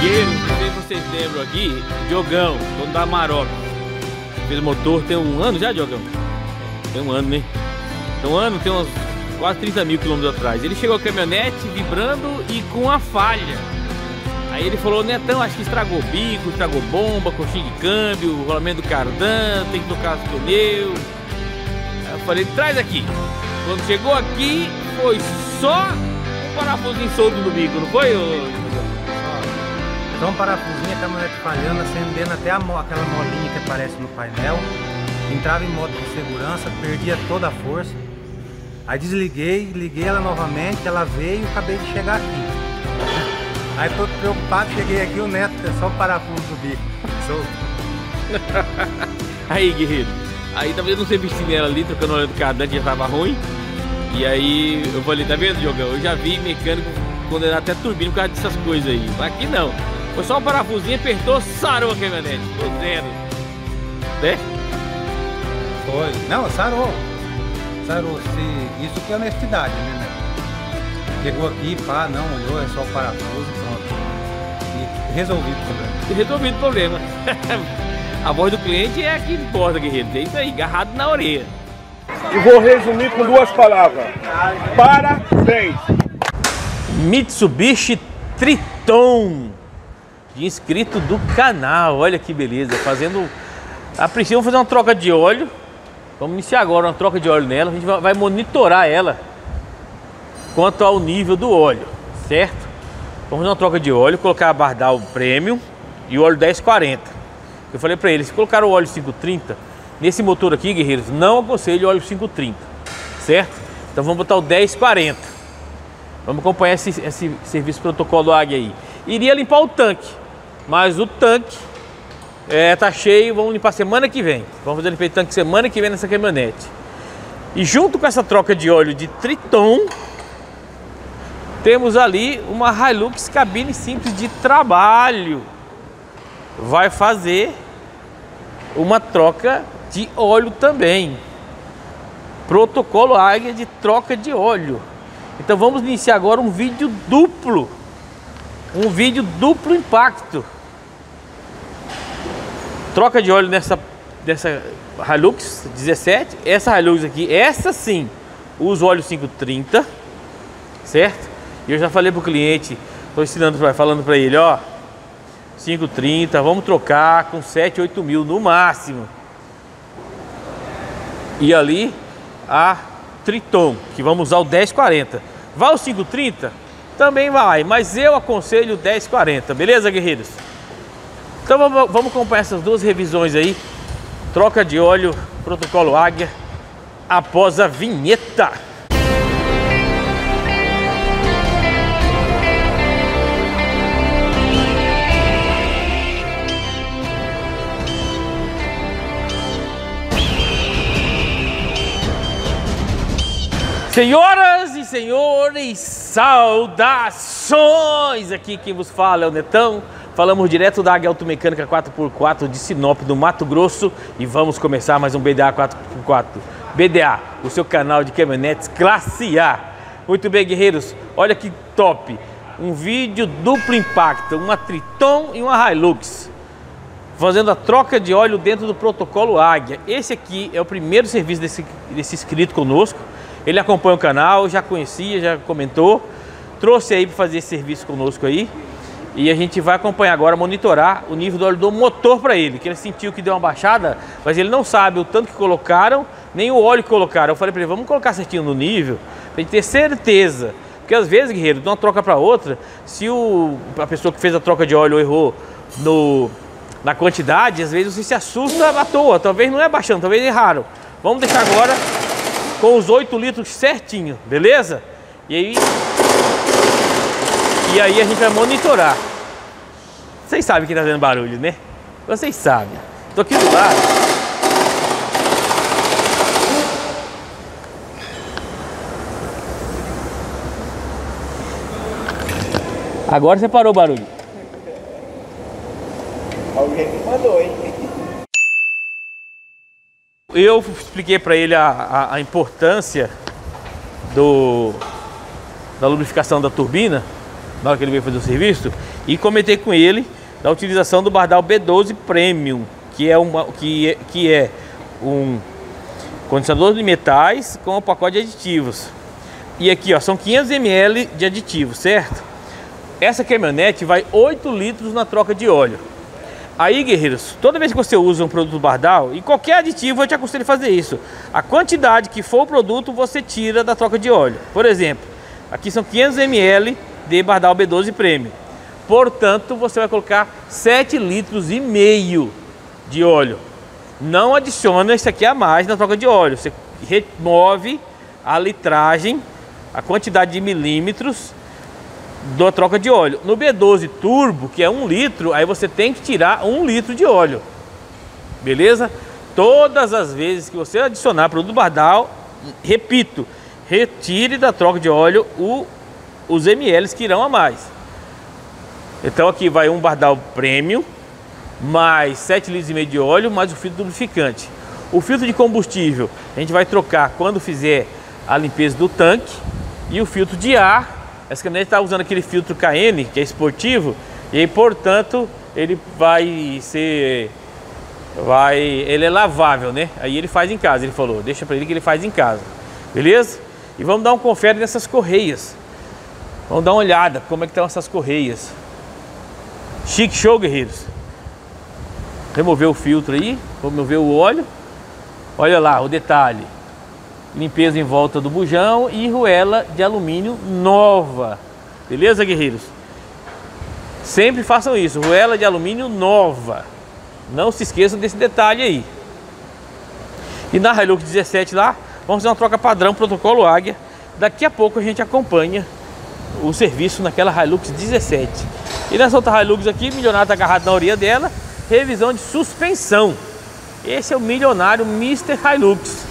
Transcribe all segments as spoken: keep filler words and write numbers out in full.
Guerreiro, não sei se vocês lembram aqui, Diogão, dono da Amarok. Fez motor tem um ano já, Diogão? Tem um ano, né? Tem um ano, tem uns quase trinta mil quilômetros atrás. Ele chegou com a caminhonete vibrando e com a falha. Aí ele falou, Netão, acho que estragou bico, estragou bomba, coxinha de câmbio, rolamento do cardan, tem que trocar os pneus. Aí eu falei, traz aqui. Quando chegou aqui, foi só um parafusinho solto no bico, não foi? Só um parafusinho, a caminhonete falhando, acendendo até a mo aquela molinha que aparece no painel. Entrava em modo de segurança, perdia toda a força. Aí desliguei, liguei ela novamente, ela veio e acabei de chegar aqui. Aí tô preocupado, cheguei aqui, o Neto é só o parafuso do bico. Solto. Aí, guerreiro, aí tava fazendo um serviço nela ali, trocando o óleo do cardan que já tava ruim. E aí eu falei, tá vendo, Diogão? Eu já vi mecânico condenar até turbina por causa dessas coisas aí. Mas aqui não. Foi só um parafusinho, apertou, sarou a caminhonete. Tô zero. Né? Foi. Não, sarou. Sarou. Se... Isso que é honestidade, né, Neto? Chegou aqui, pá, não, olhou, é só o parafuso e pronto. E resolvido o problema. Resolvido o problema. A voz do cliente é a que importa, guerreiro. É isso aí, agarrado na orelha. E vou resumir com duas palavras. Parabéns! Mitsubishi Triton. De inscrito do canal. Olha que beleza. Fazendo... A princípio vamos fazer uma troca de óleo. Vamos iniciar agora uma troca de óleo nela. A gente vai monitorar ela quanto ao nível do óleo, certo? Vamos fazer uma troca de óleo, colocar a Bardal Premium e o óleo dez quarenta. Eu falei para eles, se colocar o óleo cinco trinta, nesse motor aqui, guerreiros, não aconselho o óleo cinco trinta, certo? Então vamos botar o dez quarenta. Vamos acompanhar esse, esse serviço protocolo Águia aí. Iria limpar o tanque, mas o tanque é, tá cheio, vamos limpar semana que vem. Vamos fazer limpar o tanque semana que vem nessa caminhonete. E junto com essa troca de óleo de Triton, temos ali uma Hilux cabine simples de trabalho. Vai fazer uma troca de óleo também. Protocolo Águia de troca de óleo. Então vamos iniciar agora um vídeo duplo. Um vídeo duplo impacto. Troca de óleo nessa, nessa Hilux dezessete. Essa Hilux aqui, essa sim, usa óleo cinco trinta, certo? E eu já falei pro cliente, estou ensinando, falando para ele, ó, cinco trinta, vamos trocar com sete, oito mil no máximo. E ali a Triton, que vamos usar o dez quarenta. Vai o cinco trinta? Também vai, mas eu aconselho o dez quarenta, beleza, guerreiros? Então vamos, vamos acompanhar essas duas revisões aí. Troca de óleo, protocolo Águia, após a vinheta. Senhoras e senhores, saudações! Aqui quem vos fala é o Netão. Falamos direto da Águia Automecânica quatro por quatro de Sinop, do Mato Grosso. E vamos começar mais um B D A quatro por quatro. B D A, o seu canal de caminhonetes classe A. Muito bem, guerreiros, olha que top. Um vídeo duplo impacto, uma Triton e uma Hilux. Fazendo a troca de óleo dentro do protocolo Águia. Esse aqui é o primeiro serviço desse, desse inscrito conosco. Ele acompanha o canal, já conhecia, já comentou. Trouxe aí para fazer esse serviço conosco aí. E a gente vai acompanhar agora, monitorar o nível do óleo do motor para ele. Que ele sentiu que deu uma baixada, mas ele não sabe o tanto que colocaram, nem o óleo que colocaram. Eu falei para ele, vamos colocar certinho no nível, para a gente ter certeza. Porque às vezes, guerreiro, de uma troca para outra, se o, a pessoa que fez a troca de óleo errou no, na quantidade, às vezes você se assusta à toa. Talvez não é baixando, talvez erraram. Vamos deixar agora com os oito litros certinho, beleza? E aí, e aí a gente vai monitorar. Vocês sabem que tá fazendo barulho, né? Vocês sabem. Tô aqui do lado. Agora você parou o barulho. Alguém me mandou, hein? Eu expliquei para ele a, a, a importância do, da lubrificação da turbina na hora que ele veio fazer o serviço. E comentei com ele da utilização do Bardal B doze Premium, que é, uma, que é, que é um condicionador de metais com um pacote de aditivos. E aqui, ó, são quinhentos mililitros de aditivo, certo? Essa caminhonete vai oito litros na troca de óleo. Aí, guerreiros, toda vez que você usa um produto Bardal, e qualquer aditivo eu te aconselho a fazer isso. A quantidade que for o produto, você tira da troca de óleo. Por exemplo, aqui são quinhentos mililitros de Bardal B doze Premium. Portanto, você vai colocar sete litros e meio de óleo. Não adiciona isso aqui a mais na troca de óleo. Você remove a litragem, a quantidade de milímetros da troca de óleo. No B doze Turbo, que é um litro, aí você tem que tirar um litro de óleo. Beleza? Todas as vezes que você adicionar produto Bardal, repito, retire da troca de óleo o, os ml que irão a mais. Então aqui vai um Bardal Premium, mais sete litros e meio de óleo, mais o filtro lubrificante. O filtro de combustível a gente vai trocar quando fizer a limpeza do tanque. E o filtro de ar, essa caminhonete está usando aquele filtro K N, que é esportivo, e aí, portanto, ele vai ser, vai, ele é lavável, né? Aí ele faz em casa, ele falou, deixa para ele que ele faz em casa, beleza? E vamos dar um confere nessas correias. Vamos dar uma olhada como é que estão essas correias. Chique show, guerreiros. Remover o filtro aí, remover o óleo. Olha lá o detalhe. Limpeza em volta do bujão e arruela de alumínio nova. Beleza, guerreiros? Sempre façam isso, arruela de alumínio nova. Não se esqueçam desse detalhe aí. E na Hilux dezessete lá, vamos fazer uma troca padrão, protocolo Águia. Daqui a pouco a gente acompanha o serviço naquela Hilux dezessete. E nessa outra Hilux aqui, o milionário está agarrado na orelha dela, revisão de suspensão. Esse é o milionário mister Hilux.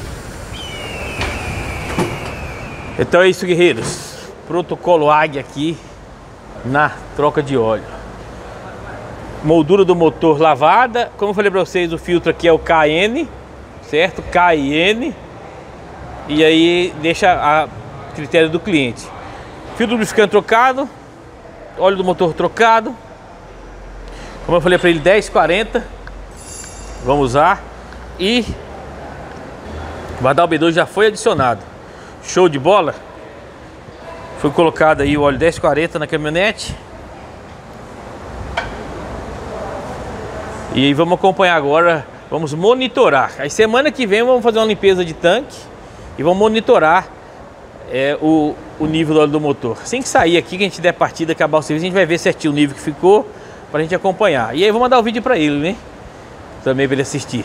Então é isso, guerreiros. Protocolo Águia aqui na troca de óleo. Moldura do motor lavada. Como eu falei para vocês, o filtro aqui é o K N, certo? K N. E aí deixa a critério do cliente. Filtro lubrificante trocado. Óleo do motor trocado. Como eu falei para ele, dez quarenta. Vamos usar. E o Bardal B doze já foi adicionado. Show de bola. Foi colocado aí o óleo dez quarenta na caminhonete. E vamos acompanhar agora. Vamos monitorar. Aí semana que vem vamos fazer uma limpeza de tanque. E vamos monitorar é, o, o nível do óleo do motor. Assim que sair aqui, que a gente der partida, acabar o serviço, a gente vai ver certinho o nível que ficou, pra gente acompanhar. E aí vou mandar o vídeo pra ele, né? Também pra ele assistir.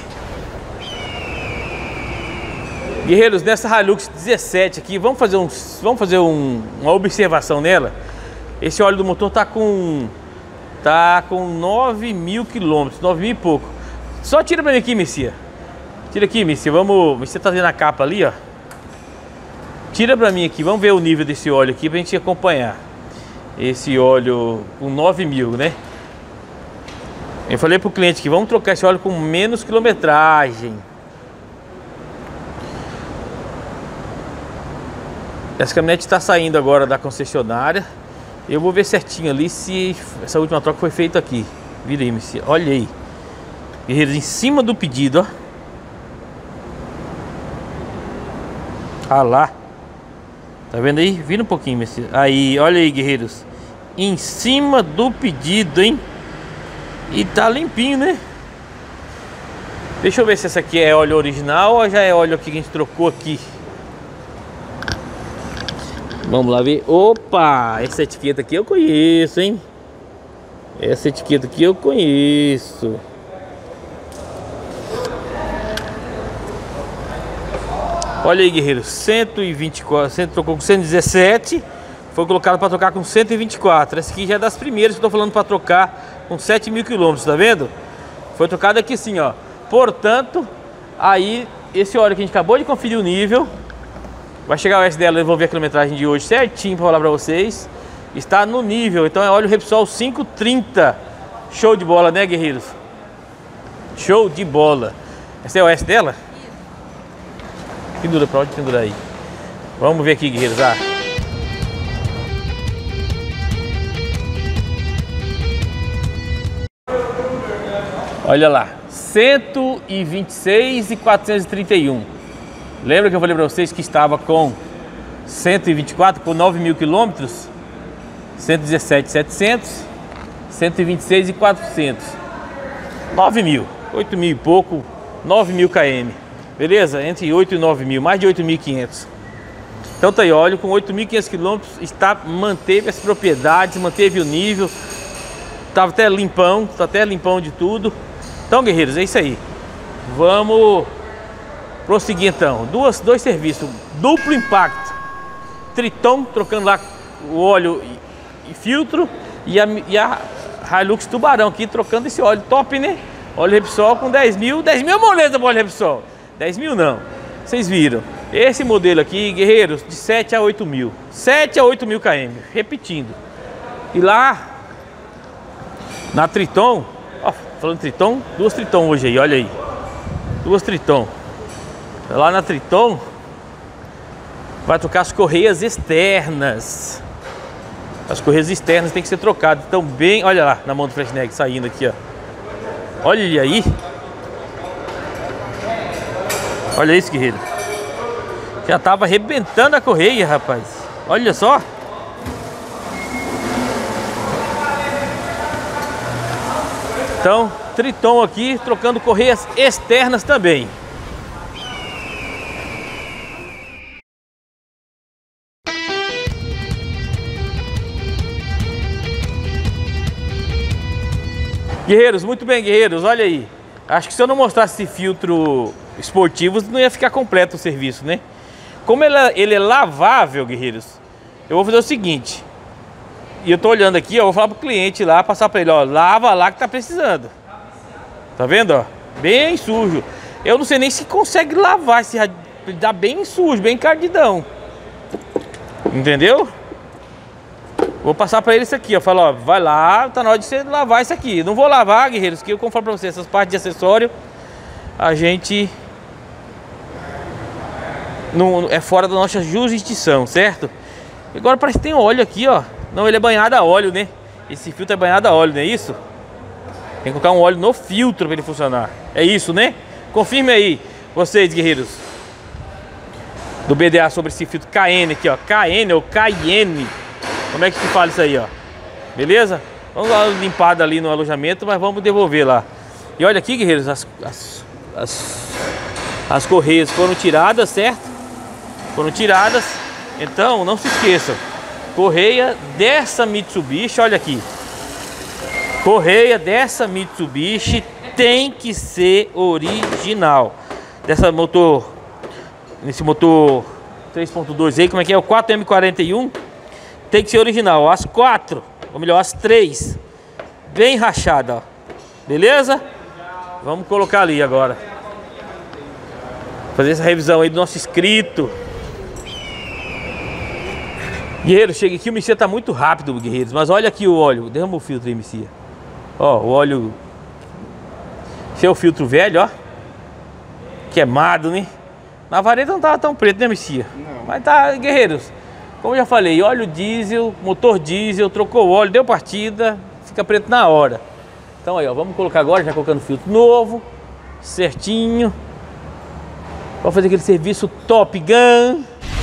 Guerreiros, nessa Hilux dezessete aqui, vamos fazer, um, vamos fazer um, uma observação nela. Esse óleo do motor tá com tá com nove mil quilômetros, nove mil e pouco. Só tira pra mim aqui, Messia. Tira aqui, Messia. Vamos. Você tá vendo a capa ali, ó. Tira pra mim aqui. Vamos ver o nível desse óleo aqui pra gente acompanhar. Esse óleo com nove mil, né? Eu falei pro cliente que vamos trocar esse óleo com menos quilometragem. Essa caminhonete está saindo agora da concessionária. Eu vou ver certinho ali se essa última troca foi feita aqui. Vira aí, Messia. Olha aí. Guerreiros, em cima do pedido, ó. Ah lá. Tá vendo aí? Vira um pouquinho, Messia. Aí, olha aí, guerreiros. Em cima do pedido, hein? E tá limpinho, né? Deixa eu ver se essa aqui é óleo original ou já é óleo que a gente trocou aqui. Vamos lá ver. Opa, essa etiqueta aqui eu conheço, hein? Essa etiqueta aqui eu conheço. Olha aí, guerreiros, cento e vinte e quatro, cento, trocou com cento e dezessete, foi colocado para trocar com cento e vinte e quatro. Essa aqui já é das primeiras que eu tô falando para trocar com sete mil quilômetros, tá vendo? Foi trocado aqui sim, ó. Portanto, aí esse óleo que a gente acabou de conferir o nível, vai chegar o S dela, eu vou ver a quilometragem de hoje certinho para falar para vocês. Está no nível, então é óleo Repsol quinhentos e trinta. Show de bola, né, guerreiros? Show de bola. Esse é o S dela? Pendura, pra onde pendurar aí? Vamos ver aqui, guerreiros. Ah. Olha lá, cento e vinte e seis e quatrocentos e trinta e um. Lembra que eu falei para vocês que estava com cento e vinte e quatro por nove mil quilômetros? cento e dezessete mil e setecentos, cento e vinte e seis e quatrocentos. nove mil, oito mil e pouco, nove mil km. Beleza? Entre oito e nove mil, mais de oito mil e quinhentos. Então tá aí, óleo com oito mil e quinhentos quilômetros, está, manteve as propriedades, manteve o nível. Tava até limpão, tá até limpão de tudo. Então, guerreiros, é isso aí. Vamos prosseguir então. Duas, dois serviços, duplo impacto. Triton, trocando lá o óleo e, e filtro. E a, e a Hilux Tubarão aqui, trocando esse óleo top, né? Óleo Repsol com dez mil. dez mil é moleza para óleo Repsol. dez mil não. Vocês viram. Esse modelo aqui, guerreiros, de sete a oito mil. sete a oito mil km. Repetindo. E lá na Triton, ó, falando Triton, duas Triton hoje aí, olha aí. Duas Triton. Lá na Triton vai trocar as correias externas. As correias externas tem que ser trocadas. Então bem, olha lá na mão do Flashneck saindo aqui, ó. Olha aí. Olha isso, guerreiro. Já tava arrebentando a correia, rapaz. Olha só. Então, Triton aqui, trocando correias externas também. Guerreiros, muito bem, guerreiros, olha aí. Acho que se eu não mostrasse esse filtro esportivo, não ia ficar completo o serviço, né? Como ele, ele é lavável, guerreiros, eu vou fazer o seguinte. E eu tô olhando aqui, ó, vou falar pro cliente lá, passar para ele, ó, lava lá que tá precisando. Tá vendo, ó? Bem sujo. Eu não sei nem se consegue lavar, se dá bem sujo, bem encardidão. Entendeu? Vou passar para ele isso aqui, ó, falar, ó, vai lá, tá na hora de você lavar isso aqui. Não vou lavar, guerreiros, que eu conformo para vocês, essas partes de acessório, a gente não é fora da nossa jurisdição, certo? Agora parece que tem óleo aqui, ó. Não, ele é banhado a óleo, né? Esse filtro é banhado a óleo, não é isso? Tem que colocar um óleo no filtro para ele funcionar. É isso, né? Confirme aí, vocês, guerreiros do B D A, sobre esse filtro K N aqui, ó. K N ou Cayenne. Como é que se fala isso aí, ó? Beleza? Vamos lá limpar ali no alojamento, mas vamos devolver lá. E olha aqui, guerreiros, as, as, as, as correias foram tiradas, certo? Foram tiradas. Então, não se esqueçam. Correia dessa Mitsubishi, olha aqui. Correia dessa Mitsubishi tem que ser original. Dessa motor, nesse motor três ponto dois aí, como é que é? O quatro M quarenta e um. Tem que ser original. As quatro, ou melhor, as três, bem rachada, ó. Beleza? Vamos colocar ali agora. Fazer essa revisão aí do nosso inscrito. Guerreiro, chega aqui, o Messias tá muito rápido, guerreiros. Mas olha aqui o óleo. Derrama o filtro aí, Messias. Ó, o óleo. Esse é o filtro velho, ó. Queimado, né? Na vareta não tava tão preto, né, Messias? Não. Mas tá, guerreiros. Como eu já falei, óleo diesel, motor diesel, trocou o óleo, deu partida, fica preto na hora. Então aí, ó, vamos colocar agora, já colocando filtro novo, certinho. Vamos fazer aquele serviço Top Gun.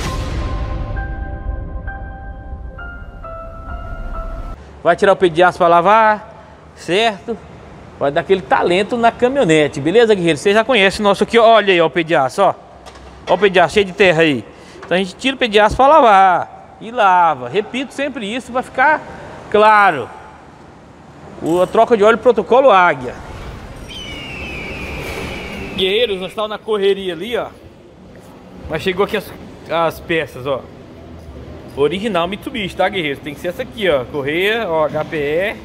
Vai tirar o pé de aço para lavar, certo? Vai dar aquele talento na caminhonete, beleza, guerreiro? Você já conhece o nosso aqui, olha aí, ó, o pé de aço, ó. Ó o pé de aço cheio de terra aí. Então a gente tira o pé de aço para lavar e lava. Repito sempre isso para ficar claro. O, a troca de óleo protocolo Águia. Guerreiros, nós estávamos na correria ali, ó. Mas chegou aqui as, as peças, ó. Original Mitsubishi, tá, guerreiros? Tem que ser essa aqui, ó. Correia, ó, H P E.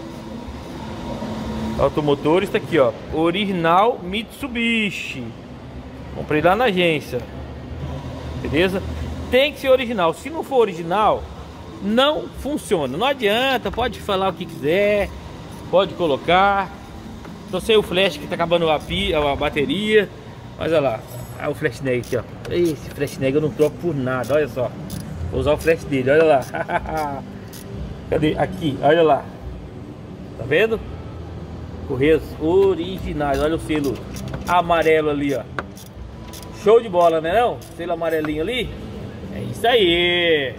Automotores, tá aqui, ó. Original Mitsubishi. Comprei lá na agência. Beleza? Tem que ser original. Se não for original, não funciona. Não adianta, pode falar o que quiser, pode colocar. Não sei o flash que tá acabando a, pia, a bateria. Mas olha lá, olha o flash neg aqui, ó. Esse flash neg eu não troco por nada, olha só. Vou usar o flash dele, olha lá. Cadê? Aqui, olha lá. Tá vendo? Correias originais. Olha o selo amarelo ali, ó. Show de bola, né não? Selo amarelinho ali. É isso aí.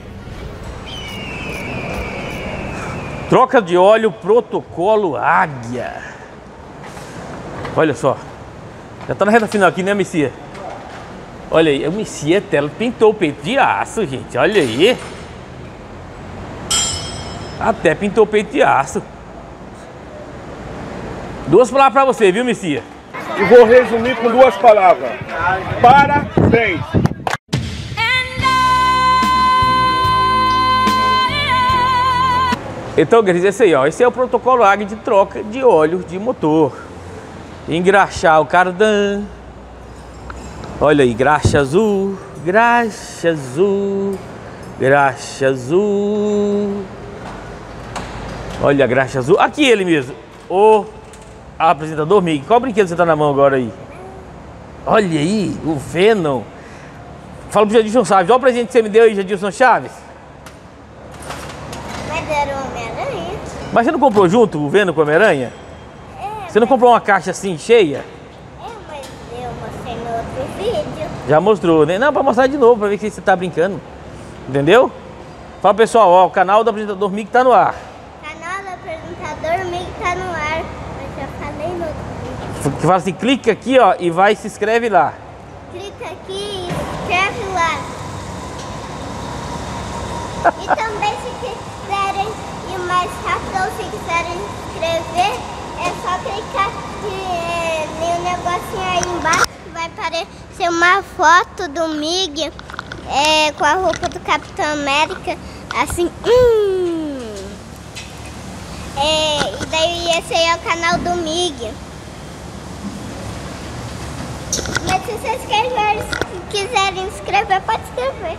Troca de óleo protocolo Águia. Olha só. Já tá na reta final aqui, né, Messia? Olha aí, a Messia ela pintou o peito de aço, gente. Olha aí. Até pintou o peito de aço. Duas palavras pra você, viu, Messia? E vou resumir com duas palavras. Parabéns! Então, quer dizer, esse aí, ó. Esse é o protocolo Águia de troca de óleo de motor. Engraxar o cardan. Olha aí, graxa azul, graxa azul, graxa azul. Olha a graxa azul. Aqui ele mesmo. O apresentador Mig. Qual brinquedo você tá na mão agora aí? Olha aí, o Venom. Fala pro Jadilson Chaves. Olha o presente que você me deu aí, Jadilson Chaves. Mas era o Homem-Aranha. Mas você não comprou junto o Venom com o Homem-Aranha? É, Você não comprou uma caixa assim, cheia? é, mas eu mostrei no outro vídeo. Já mostrou, né? Não, pra mostrar de novo, pra ver que você tá brincando. Entendeu? Fala, pessoal, ó, o canal do apresentador Mig tá no ar. Canal do apresentador Mig tá no ar. Eu já falei no outro vídeo. Que fala assim, clica aqui, ó, e vai e se inscreve lá. Clica aqui e inscreve lá. E também se quiserem ir mais rápido ou se quiserem inscrever, é só clicar é, no negocinho aí embaixo que vai aparecer uma foto do Mig é, com a roupa do Capitão América, assim. Hum. É, e daí esse aí é o canal do Mig. Mas se vocês quiserem, quiserem inscrever, pode inscrever.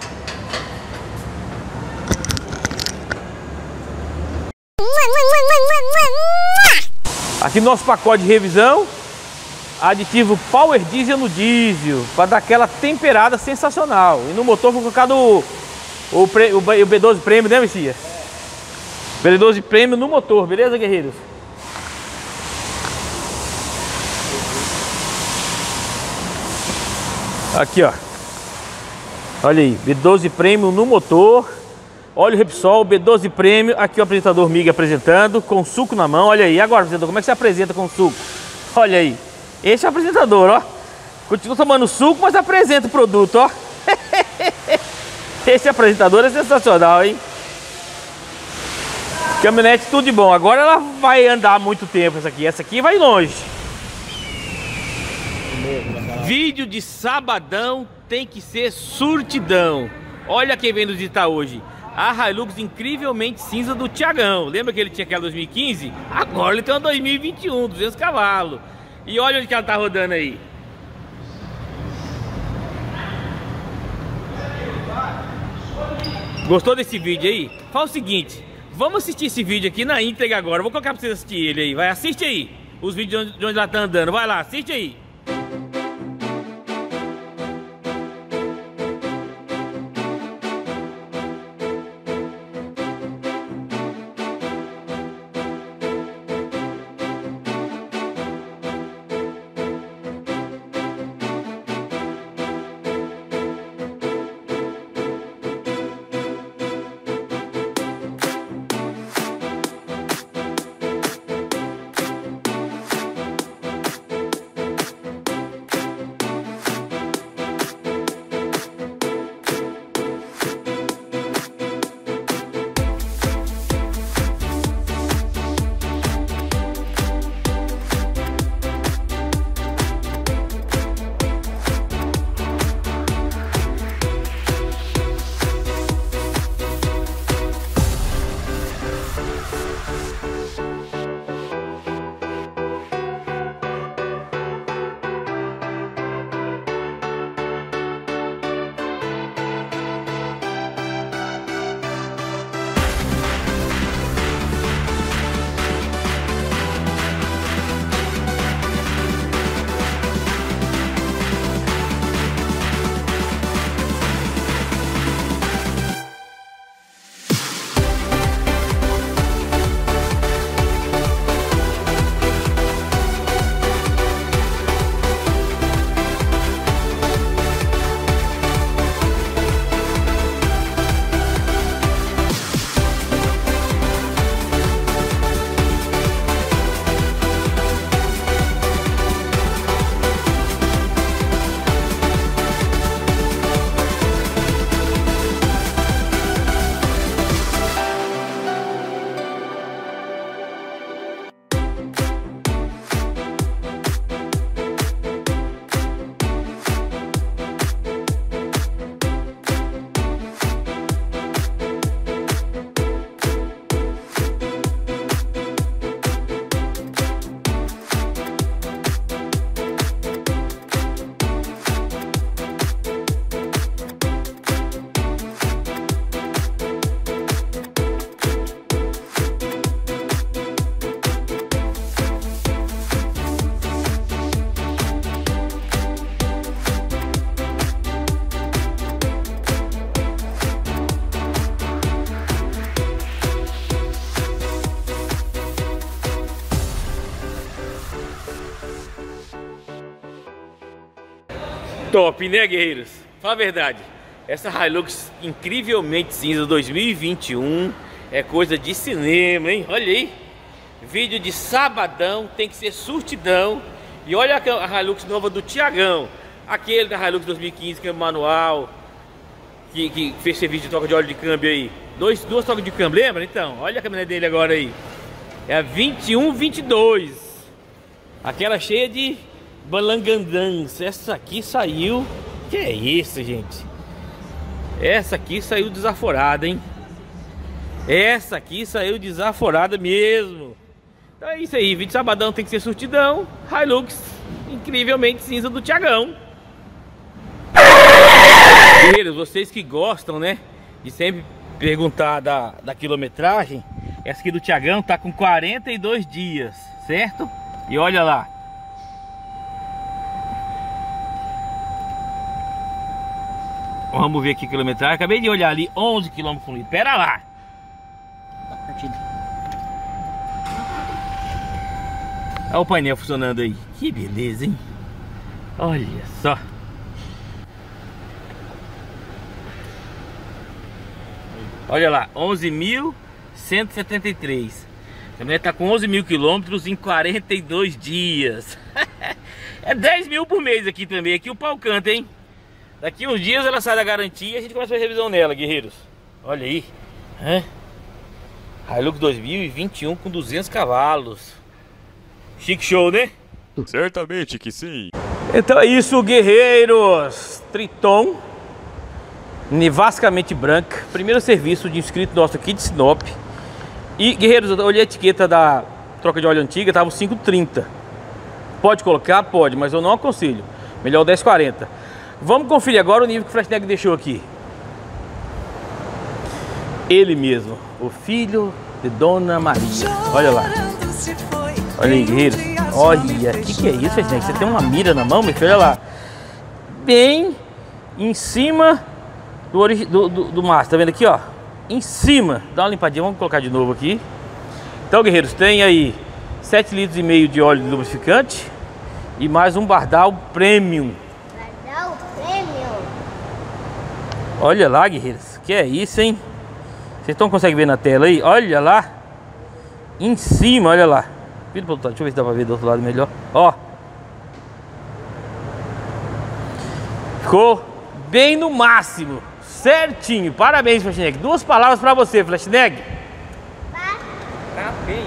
Aqui no nosso pacote de revisão, aditivo Power Diesel no diesel, para dar aquela temperada sensacional. E no motor foi colocado o, o, o B doze Premium, né, Messias? B doze Premium no motor, beleza, guerreiros? Aqui, ó. Olha aí, B doze Premium no motor. Óleo Repsol, B doze Premium. Aqui o apresentador Mig apresentando, com suco na mão. Olha aí, agora, apresentador, como é que você apresenta com suco? Olha aí, esse é o apresentador, ó. Continua tomando suco, mas apresenta o produto, ó. Esse apresentador é sensacional, hein? Caminhonete, tudo de bom. Agora ela vai andar muito tempo, essa aqui. Essa aqui vai longe. Vídeo de sabadão tem que ser surtidão. Olha quem vem nos visitar hoje. A Hilux incrivelmente cinza do Thiagão. Lembra que ele tinha aquela dois mil e quinze? Agora ele tem uma dois mil e vinte e um, duzentos cavalos. E olha onde que ela tá rodando aí. Gostou desse vídeo aí? Fala o seguinte, vamos assistir esse vídeo aqui na íntegra agora. Eu vou colocar pra vocês assistir ele aí. Vai, assiste aí os vídeos de onde ela tá andando. Vai lá, assiste aí. Top, né, guerreiros? Fala a verdade. Essa Hilux incrivelmente cinza dois mil e vinte e um é coisa de cinema, hein? Olha aí. Vídeo de sabadão, tem que ser surtidão. E olha a Hilux nova do Tiagão. Aquele da Hilux dois mil e quinze, que é manual, que, que fez serviço de troca de óleo de câmbio aí. Dois, duas trocas de câmbio, lembra? Então, olha a caminhonete dele agora aí. É a vinte e um vinte e dois. Aquela cheia de balangandãs. Essa aqui saiu... Que é isso, gente? Essa aqui saiu desaforada, hein? Essa aqui saiu desaforada mesmo. Então é isso aí, vídeo de sabadão tem que ser surtidão. Hilux incrivelmente cinza do Tiagão. Guerreiros, vocês que gostam, né, de sempre perguntar da, da quilometragem, essa aqui do Tiagão tá com quarenta e dois dias, certo? E olha lá. Vamos ver aqui a quilometragem. Acabei de olhar ali, onze quilômetros por litro. Pera lá. Olha o painel funcionando aí. Que beleza, hein? Olha só. Olha lá, onze mil cento e setenta e três. A caminhonete tá com onze mil quilômetros em quarenta e dois dias. É dez mil por mês aqui também. Aqui o pau canta, hein? Daqui uns dias ela sai da garantia e a gente começa a fazer revisão nela, guerreiros. Olha aí. Hã? Hilux dois mil e vinte e um com duzentos cavalos. Chique show, né? Certamente que sim. Então é isso, guerreiros. Triton nevascamente branca. Primeiro serviço de inscrito nosso aqui de Sinop. E, guerreiros, eu olhei a etiqueta da troca de óleo antiga, tava cinco e trinta. Pode colocar? Pode, mas eu não aconselho. Melhor dez e quarenta. Vamos conferir agora o nível que o Flashneck deixou aqui. Ele mesmo, o filho de Dona Maria. Olha lá. Olha aí, guerreiros. Olha, o que, que é isso, Flashneck? Você tem uma mira na mão, meu filho? Olha lá. Bem em cima do, do, do, do mastro. Tá vendo aqui, ó? Em cima. Dá uma limpadinha, vamos colocar de novo aqui. Então, guerreiros, tem aí sete litros e meio de óleo de lubrificante e mais um Bardal Premium. Bardal Premium. Olha lá, guerreiros, que é isso, hein? Vocês estão conseguem ver na tela aí? Olha lá. Em cima, olha lá. Vira pro outro lado, deixa eu ver se dá pra ver do outro lado melhor. Ó. Ficou bem no máximo. Certinho. Parabéns, Flashneck. Duas palavras pra você, Flashneck. Parabéns.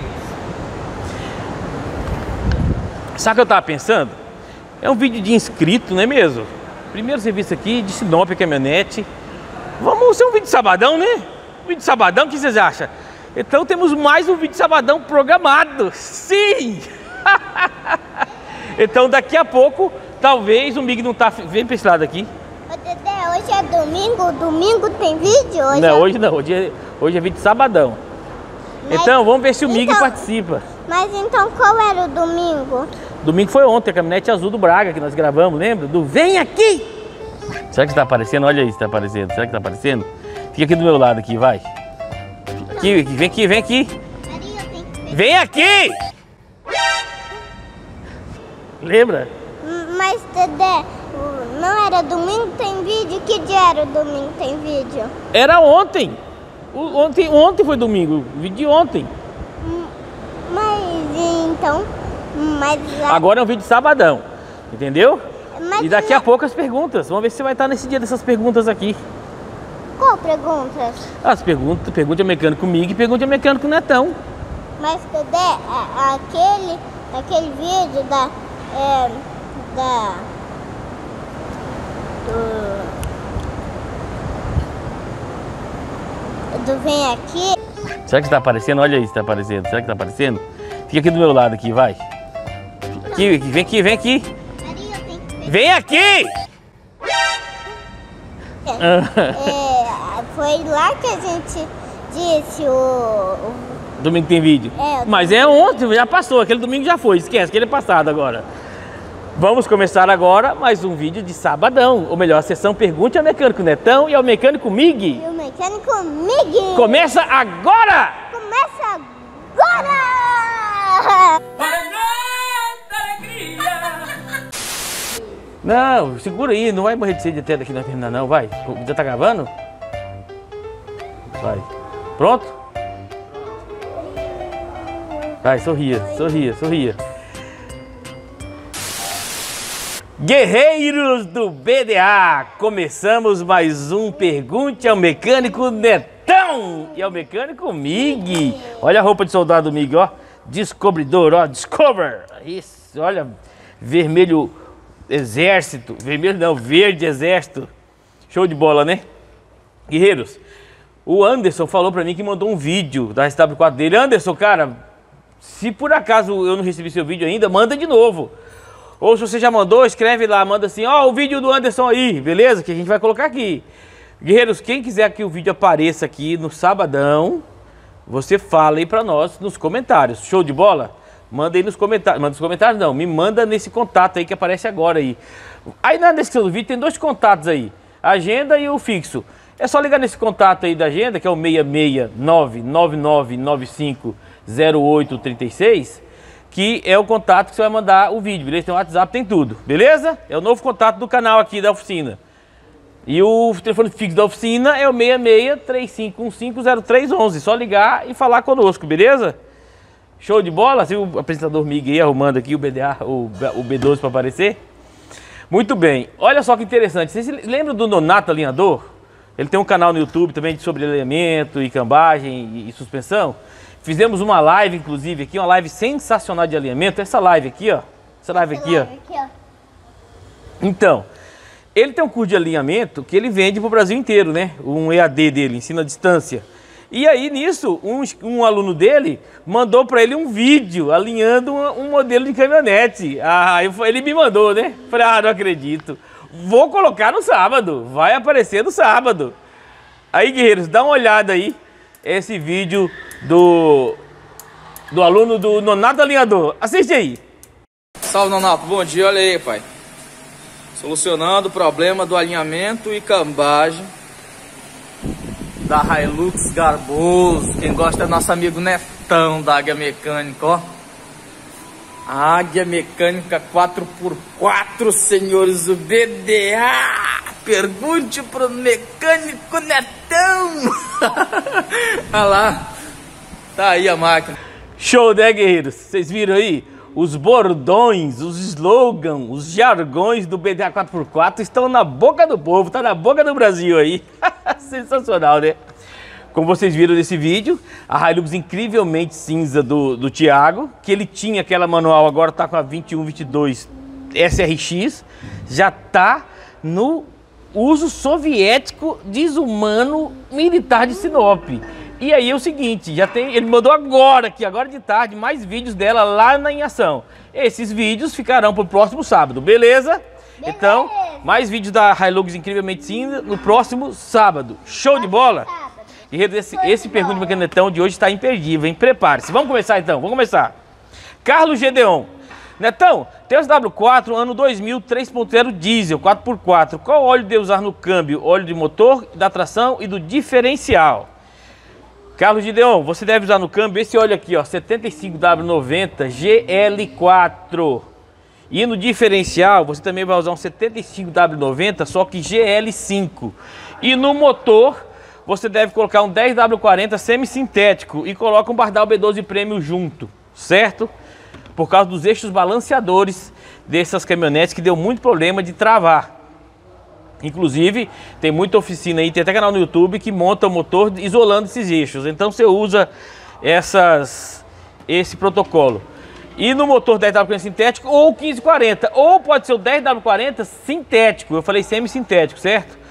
Sabe o que eu tava pensando? É um vídeo de inscrito, não é mesmo? Primeiro serviço aqui de Sinop Caminhonete. Vamos ser um vídeo de sabadão, né? Um vídeo de sabadão, o que vocês acham? Então temos mais um vídeo de sabadão programado. Sim! Então daqui a pouco, talvez o Mig não tá... Vem pra esse lado aqui. Ô, Dedé, hoje é domingo? Domingo tem vídeo? Hoje não, é... hoje não. Hoje é, hoje é vídeo de sabadão. Mas, então, vamos ver se o Mig então, participa. Mas então qual era o domingo? Domingo foi ontem, a caminhonete azul do Braga que nós gravamos, lembra? Do Vem Aqui! Será que tá aparecendo? Olha aí se tá aparecendo. Será que tá aparecendo? Fica aqui do meu lado aqui, vai. Aqui, vem aqui, vem aqui. Vem aqui! Lembra? Mas, Dedé, não era domingo tem vídeo? Que dia era o domingo tem vídeo? Era ontem. O, ontem, ontem foi domingo, vídeo de ontem. Mas então... Mas... Agora é um vídeo de sabadão, entendeu? Mas e daqui a pouco as perguntas. Vamos ver se você vai estar nesse dia dessas perguntas aqui. Qual perguntas? As perguntas, pergunte ao mecânico Mig e pergunte ao mecânico Netão. Mas, Dedé, aquele, aquele vídeo da... É, da... Do... Do Vem Aqui... Será que está aparecendo? Olha aí se está aparecendo. Será que está aparecendo? Fica aqui do meu lado aqui, vai. Aqui, vem aqui, vem aqui. Vem aqui! É, foi lá que a gente disse o... o... Domingo tem vídeo. É, mas é ontem, já passou. Aquele domingo já foi. Esquece, aquele é passado agora. Vamos começar agora mais um vídeo de sabadão. Ou melhor, a sessão Pergunte ao Mecânico Netão e ao Mecânico Mig. E o Mecânico Mig. Começa agora! Começa agora! Para nossa alegria. Não, segura aí, não vai morrer de sede até daqui não terminar não, vai. Já tá gravando? Vai. Pronto? Vai, sorria, sorria, sorria. Guerreiros do B D A, começamos mais um Pergunte ao Mecânico Netão e ao Mecânico Mig. Olha a roupa de soldado do Mig, ó. Descobridor, ó, Discover. Isso, olha, vermelho exército, vermelho não, verde exército. Show de bola, né? Guerreiros, o Anderson falou pra mim que mandou um vídeo da S W quatro dele. Anderson, cara, se por acaso eu não recebi seu vídeo ainda, manda de novo. Ou se você já mandou, escreve lá, manda assim, ó, o vídeo do Anderson aí, beleza? Que a gente vai colocar aqui. Guerreiros, quem quiser que o vídeo apareça aqui no sabadão, você fala aí pra nós nos comentários. Show de bola? Manda aí nos comentários. Manda nos comentários não, me manda nesse contato aí que aparece agora aí. Aí na descrição do vídeo tem dois contatos aí, a agenda e o fixo. É só ligar nesse contato aí da agenda, que é o seis seis nove nove nove nove cinco zero oito três seis, que é o contato que você vai mandar o vídeo, beleza? Tem o WhatsApp, tem tudo, beleza? É o novo contato do canal aqui da oficina. E o telefone fixo da oficina é o seis seis três cinco um cinco zero três um um. Só ligar e falar conosco, beleza? Show de bola? Se o apresentador Miguel arrumando aqui o B D A, o, o B doze para aparecer. Muito bem, olha só que interessante. Vocês lembram do Nonato Alinhador? Ele tem um canal no YouTube também sobre alinhamento e cambagem e, e suspensão. Fizemos uma live, inclusive, aqui, uma live sensacional de alinhamento. Essa live aqui, ó. Essa live aqui, ó. Então, ele tem um curso de alinhamento que ele vende pro Brasil inteiro, né? Um E A D dele, ensino à distância. E aí, nisso, um, um aluno dele mandou para ele um vídeo alinhando um, um modelo de caminhonete. Ah, ele me mandou, né? Falei, ah, não acredito. Vou colocar no sábado, vai aparecer no sábado. Aí, guerreiros, dá uma olhada aí, esse vídeo do, do aluno do Nonato Alinhador. Assiste aí. Salve, Nonato, bom dia, olha aí, pai. Solucionando o problema do alinhamento e cambagem da Hilux Garboso. Quem gosta é nosso amigo Netão da Águia Mecânica, ó. Águia Mecânica quatro por quatro, senhores do B D A. Pergunte pro mecânico Netão. Olha lá. Tá aí a máquina. Show, né, guerreiros? Vocês viram aí? Os bordões, os slogans, os jargões do B D A quatro por quatro estão na boca do povo, tá na boca do Brasil aí. Sensacional, né? Como vocês viram nesse vídeo, a Hilux incrivelmente cinza do, do Thiago, que ele tinha aquela manual, agora tá com a vinte e um vinte e dois S R X, já tá no uso soviético desumano militar de Sinop. E aí é o seguinte, já tem, ele mandou agora aqui, agora de tarde, mais vídeos dela lá na Em Ação. Esses vídeos ficarão pro próximo sábado, beleza? Beleza. Então, mais vídeos da Hilux incrivelmente cinza no próximo sábado. Show de bola? Esse, esse Pergunte ao Mecânico Netão de hoje está imperdível, hein? Prepare-se. Vamos começar então, vamos começar. Carlos Gedeon. Netão, T S W quatro, ano dois mil, três ponto zero diesel, quatro por quatro. Qual óleo devo usar no câmbio? Óleo de motor, da tração e do diferencial? Carlos Gedeon, você deve usar no câmbio esse óleo aqui, ó, setenta e cinco W noventa G L quatro. E no diferencial, você também vai usar um setenta e cinco W noventa, só que G L cinco. E no motor, você deve colocar um dez W quarenta semi-sintético e coloca um Bardal B doze Premium junto, certo? Por causa dos eixos balanceadores dessas caminhonetes que deu muito problema de travar. Inclusive, tem muita oficina aí, tem até canal no YouTube que monta o motor isolando esses eixos. Então você usa essas, esse protocolo. E no motor dez W quarenta sintético ou quinze quarenta, ou pode ser o dez W quarenta sintético, eu falei semi-sintético, certo?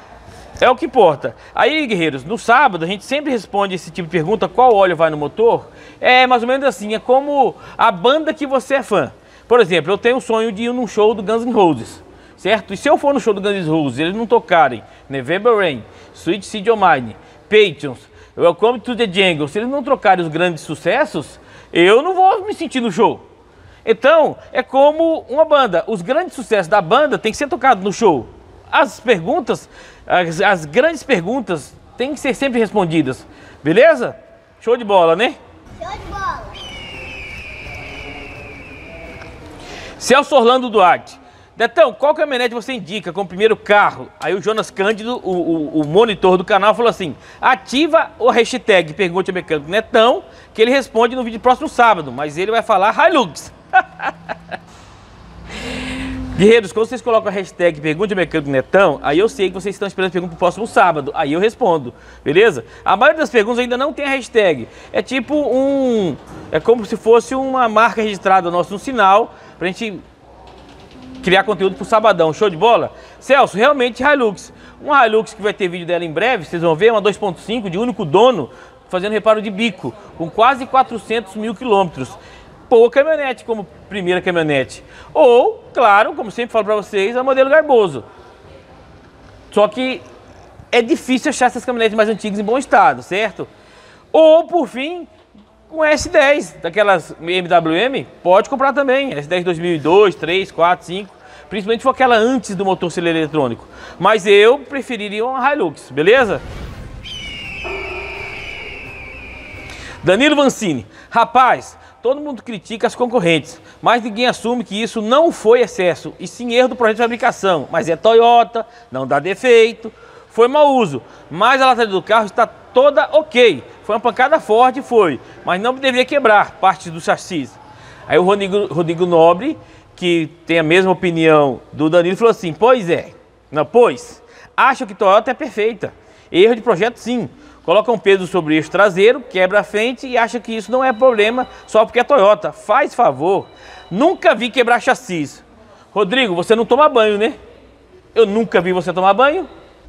É o que importa. Aí, guerreiros, no sábado a gente sempre responde esse tipo de pergunta, qual óleo vai no motor? É mais ou menos assim, é como a banda que você é fã. Por exemplo, eu tenho o sonho de ir num show do Guns N' Roses, certo? E se eu for no show do Guns N' Roses, eles não tocarem November Rain, Sweet Seed of Mine, Passions, Welcome to the Jungle, se eles não trocarem os grandes sucessos, eu não vou me sentir no show. Então, é como uma banda, os grandes sucessos da banda tem que ser tocado no show. As perguntas, as, as grandes perguntas têm que ser sempre respondidas, beleza? Show de bola, né? Show de bola. Celso Orlando Duarte. Detão, qual caminhonete você indica como primeiro carro? Aí o Jonas Cândido, o, o, o monitor do canal, falou assim, ativa o hashtag Pergunte ao Mecânico Netão, que ele responde no vídeo próximo sábado, mas ele vai falar Hilux. Guerreiros, quando vocês colocam a hashtag Pergunte ao Mecânico Netão, aí eu sei que vocês estão esperando a pergunta pro próximo sábado, aí eu respondo, beleza? A maioria das perguntas ainda não tem a hashtag, é tipo um... é como se fosse uma marca registrada nosso no sinal, pra gente criar conteúdo pro sabadão, show de bola? Celso, realmente Hilux, uma Hilux que vai ter vídeo dela em breve, vocês vão ver, uma dois ponto cinco de único dono, fazendo reparo de bico, com quase quatrocentos mil quilômetros. Boa caminhonete como primeira caminhonete. Ou, claro, como sempre falo para vocês, a modelo Garboso. Só que é difícil achar essas caminhonetes mais antigas em bom estado, certo? Ou, por fim, um S dez, daquelas M W M, pode comprar também. S dez dois mil e dois, três, quatro, cinco, principalmente se for aquela antes do motor cilindro eletrônico. Mas eu preferiria uma Hilux, beleza? Danilo Vancini, rapaz, todo mundo critica as concorrentes, mas ninguém assume que isso não foi excesso, e sim erro do projeto de fabricação. Mas é Toyota, não dá defeito, foi mau uso, mas a lataria do carro está toda ok. Foi uma pancada forte, foi, mas não deveria quebrar parte do chassi. Aí o Rodrigo, Rodrigo Nobre, que tem a mesma opinião do Danilo, falou assim, pois é, não, pois, acho que Toyota é perfeita, erro de projeto sim. Coloca um peso sobre o eixo traseiro, quebra a frente e acha que isso não é problema só porque é Toyota. Faz favor. Nunca vi quebrar chassis. Rodrigo, você não toma banho, né? Eu nunca vi você tomar banho.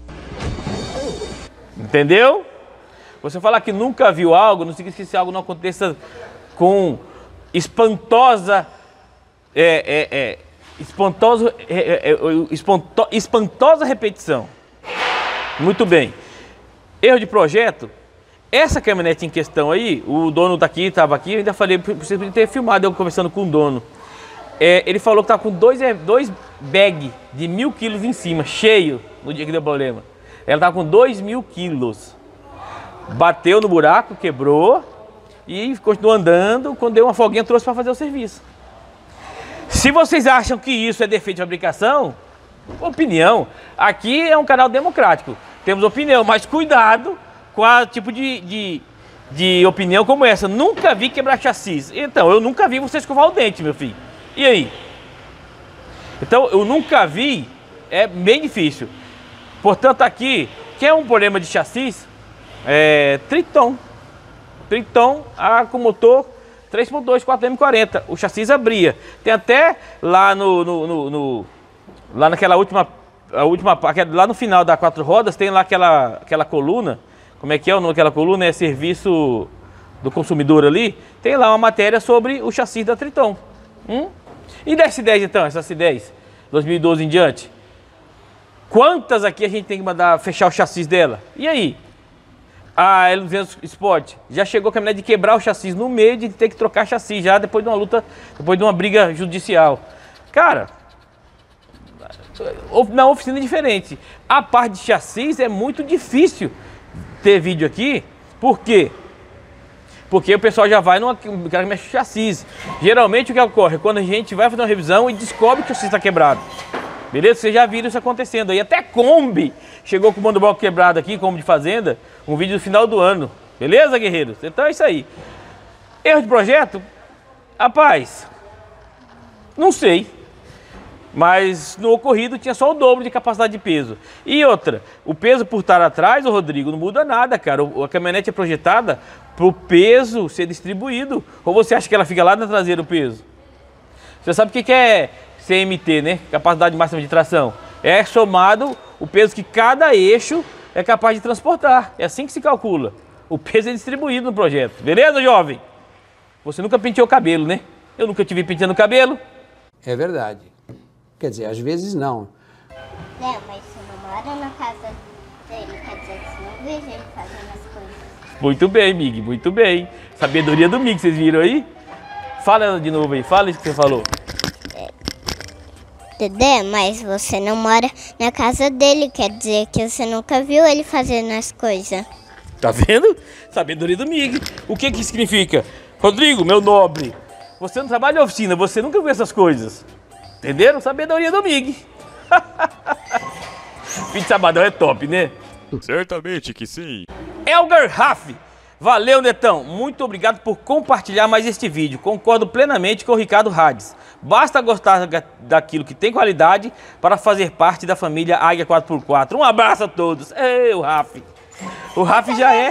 Entendeu? Você falar que nunca viu algo, não significa que esse algo não aconteça com espantosa... É, é, é, espantosa, é, é, é, espanto, espantosa repetição. Muito bem. Erro de projeto, essa caminhonete em questão aí, o dono daqui, estava aqui, eu ainda falei, você podia ter filmado eu conversando com o dono. É, ele falou que estava com dois, dois bags de mil quilos em cima, cheio, no dia que deu problema. Ela estava com dois mil quilos. Bateu no buraco, quebrou e continuou andando. Quando deu uma folguinha, trouxe para fazer o serviço. Se vocês acham que isso é defeito de fabricação, opinião, aqui é um canal democrático. Temos opinião, mas cuidado com a tipo de, de, de opinião como essa. Nunca vi quebrar chassis. Então, eu nunca vi você escovar o dente, meu filho. E aí? Então, eu nunca vi, é bem difícil. Portanto, aqui, que é um problema de chassis, é Triton. Triton a, com motor três ponto dois, quatro M quarenta. O chassis abria. Tem até lá no, no, no, no lá naquela última... A última, lá no final da quatro rodas tem lá aquela, aquela coluna, como é que é o nome daquela coluna? É serviço do consumidor ali. Tem lá uma matéria sobre o chassi da Triton. Hum? E da S dez então, essa S dez, dois mil e doze em diante? Quantas aqui a gente tem que mandar fechar o chassi dela? E aí? A L duzentos Sport já chegou a caminhonete de quebrar o chassi no meio de ter que trocar chassi já depois de uma luta, depois de uma briga judicial. Cara... Na oficina é diferente. A parte de chassis é muito difícil ter vídeo aqui. Por quê? Porque o pessoal já vai no cara que mexe o chassis. Geralmente o que ocorre? Quando a gente vai fazer uma revisão e descobre que o chassi está quebrado. Beleza? Vocês já viram isso acontecendo aí. Até Kombi chegou com o monobloco quebrado aqui, Kombi de fazenda. Um vídeo no final do ano. Beleza, guerreiros? Então é isso aí. Erro de projeto? Rapaz, não sei. Mas no ocorrido tinha só o dobro de capacidade de peso. E outra, o peso por estar atrás, ô Rodrigo, não muda nada, cara. A caminhonete é projetada para o peso ser distribuído. Ou você acha que ela fica lá na traseira o peso? Você sabe o que é C M T, né? Capacidade máxima de tração. É somado o peso que cada eixo é capaz de transportar. É assim que se calcula. O peso é distribuído no projeto. Beleza, jovem? Você nunca penteou o cabelo, né? Eu nunca te vi penteando o cabelo. É verdade. Quer dizer, às vezes não. É, mas você não mora na casa dele, quer dizer que você não vejo ele fazendo as coisas. Muito bem, Mig, muito bem. Sabedoria do Mig, vocês viram aí? Fala de novo aí, fala isso que você falou. É, Dedé, mas você não mora na casa dele, quer dizer que você nunca viu ele fazendo as coisas. Tá vendo? Sabedoria do Mig. O que que significa? Rodrigo, meu nobre, você não trabalha em oficina, você nunca viu essas coisas. Entenderam? Sabedoria do Mig. Fim de sabadão é top, né? Certamente que sim. Elgar Raff. Valeu, Netão. Muito obrigado por compartilhar mais este vídeo. Concordo plenamente com o Ricardo Hades. Basta gostar daquilo que tem qualidade para fazer parte da família Águia quatro por quatro. Um abraço a todos. Ei, o Raff. O Raff já é...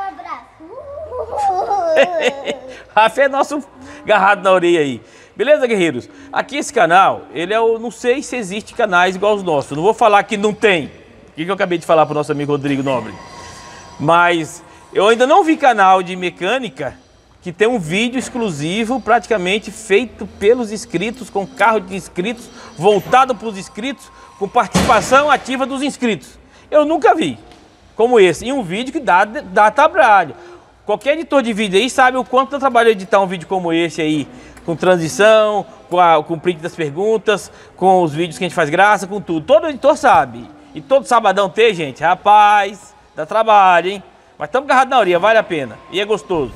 Rafa é nosso agarrado na orelha aí. Beleza, guerreiros? Aqui esse canal, ele é o... Não sei se existe canais igual os nossos. Não vou falar que não tem. O que eu acabei de falar pro nosso amigo Rodrigo Nobre. Mas eu ainda não vi canal de mecânica que tem um vídeo exclusivo praticamente feito pelos inscritos, com carro de inscritos, voltado para os inscritos, com participação ativa dos inscritos. Eu nunca vi como esse. E um vídeo que dá, dá trabalho. Qualquer editor de vídeo aí sabe o quanto dá trabalho editar um vídeo como esse aí, com transição, com, a, com o print das perguntas, com os vídeos que a gente faz graça, com tudo. Todo editor sabe. E todo sabadão ter, gente, rapaz, dá trabalho, hein? Mas estamos agarrados na orelha, vale a pena. E é gostoso.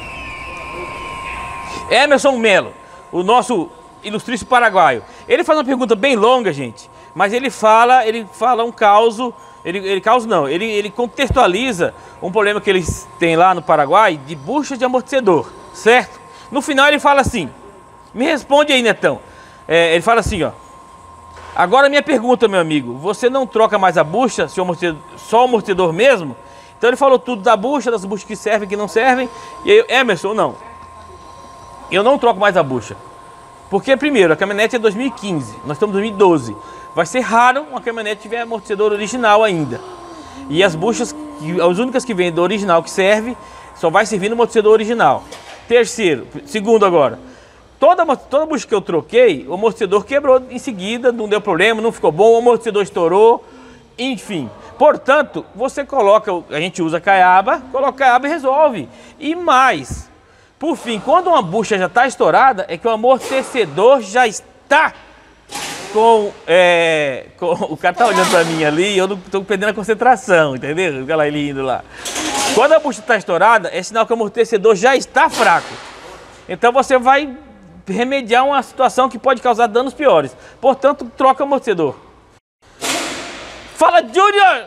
Emerson Melo, o nosso ilustríssimo paraguaio. Ele faz uma pergunta bem longa, gente, mas ele fala, ele fala um causo... Ele, ele causa não, ele, ele contextualiza um problema que eles têm lá no Paraguai de bucha de amortecedor, certo? No final ele fala assim, me responde aí, Netão. É, ele fala assim, ó. Agora minha pergunta, meu amigo, você não troca mais a bucha, se o amortecedor, só o amortecedor mesmo? Então ele falou tudo da bucha, das buchas que servem e que não servem. E aí, Emerson, não. Eu não troco mais a bucha. Porque, primeiro, a caminhonete é dois mil e quinze, nós estamos em dois mil e doze. Vai ser raro uma caminhonete tiver amortecedor original ainda. E as buchas, as únicas que vêm do original que serve, só vai servir no amortecedor original. Terceiro, segundo agora, toda, toda bucha que eu troquei, o amortecedor quebrou em seguida, não deu problema, não ficou bom, o amortecedor estourou, enfim. Portanto, você coloca, a gente usa caiaba, coloca caiaba e resolve. E mais, por fim, quando uma bucha já está estourada, é que o amortecedor já está com, é, com... O cara tá olhando para mim ali e eu não estou perdendo a concentração, entendeu? Olha lá ele indo lá. Quando a bucha está estourada, é sinal que o amortecedor já está fraco. Então você vai remediar uma situação que pode causar danos piores. Portanto, troca o amortecedor. Fala, Júnior!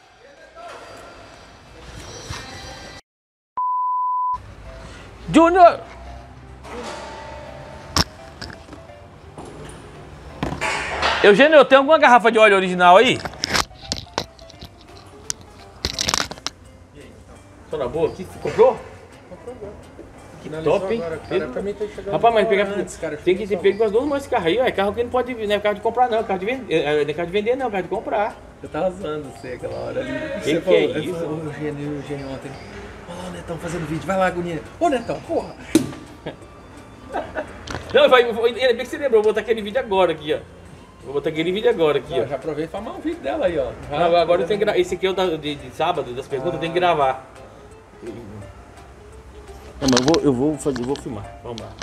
Júnior! Eugênio, eu tenho alguma garrafa de óleo original aí? Tô na boa aqui? Você comprou? Comprou agora. Que top, hein? Rapaz, mas pegar, antes, cara, tem que ter pego com as duas mãos esse carro aí, ó. É carro que não pode, não é carro de comprar não, é carro de vender, é, não é carro de vender não, é carro de comprar. Eu tava zoando você aquela hora ali. Quem que é isso? O Eugênio, o Eugênio ontem. Olha lá o Netão fazendo vídeo, vai lá, Agonia. Ô Netão, porra! Não, vai, ainda bem que você lembrou, vou botar aquele vídeo agora aqui, ó. Vou botar aquele vídeo agora aqui, ó. Já aproveita pra amar o vídeo dela aí, ó. Já, não, agora eu tenho que gravar. Esse aqui é o da, de, de sábado, das perguntas, ah. Eu tenho que gravar. Não, mas eu vou, eu vou fazer, eu vou filmar. Vamos lá.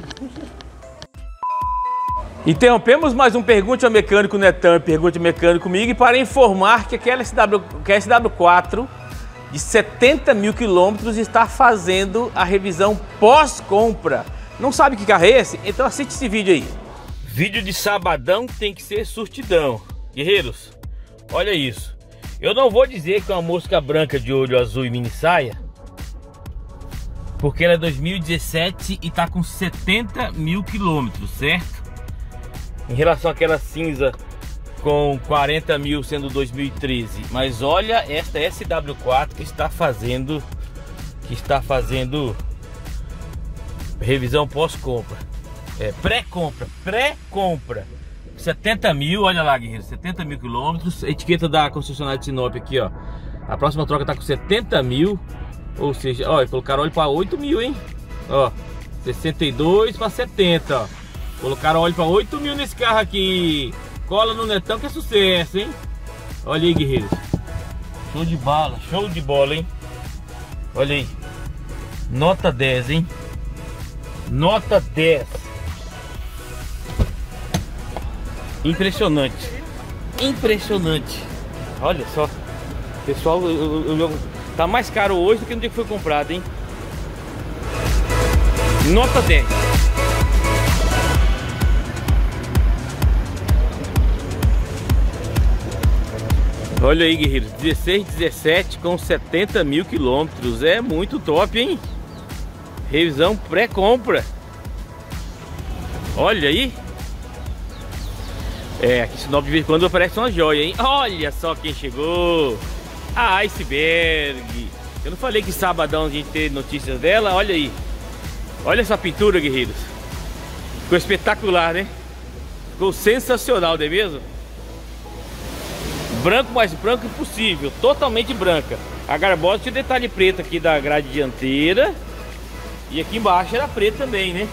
Interrompemos mais um Pergunte ao Mecânico Netão e Pergunte ao Mecânico Mig para informar que aquela S W, que a S W quatro de setenta mil quilômetros está fazendo a revisão pós-compra. Não sabe que carro é esse? Então assiste esse vídeo aí. Vídeo de sabadão tem que ser surtidão. Guerreiros, olha isso. Eu não vou dizer que é uma mosca branca de olho azul e mini saia, porque ela é dois mil e dezessete e tá com setenta mil quilômetros, certo? Em relação àquela cinza com quarenta mil sendo dois mil e treze. Mas olha esta S W quatro que está fazendo, que está fazendo revisão pós-compra. É, pré-compra, pré-compra. setenta mil, olha lá, guerreiro, setenta mil quilômetros. Etiqueta da concessionária de Sinop aqui, ó. A próxima troca tá com setenta mil. Ou seja, ó, colocaram óleo para oito mil, hein? Ó, sessenta e dois para setenta, ó. Colocaram óleo para oito mil nesse carro aqui. Cola no Netão que é sucesso, hein? Olha aí, guerreiros. Show de bala, show de bola, hein? Olha aí. Nota dez, hein? Nota dez. Impressionante. Impressionante. Olha só. Pessoal, eu, eu, eu, tá mais caro hoje do que no dia que foi comprado, hein? Nota dez. Olha aí, guerreiros, dezesseis, dezessete com setenta mil quilômetros, é muito top, hein? Revisão pré-compra. Olha aí. É, aqui Sinop de vez em quando aparece uma joia, hein? Olha só quem chegou. A Iceberg. Eu não falei que sabadão a gente teve notícias dela, olha aí. Olha essa pintura, guerreiros. Ficou espetacular, né? Ficou sensacional, não é mesmo? Branco mais branco impossível, totalmente branca. A garbosa tinha detalhe preto aqui da grade dianteira. E aqui embaixo era preto também, né?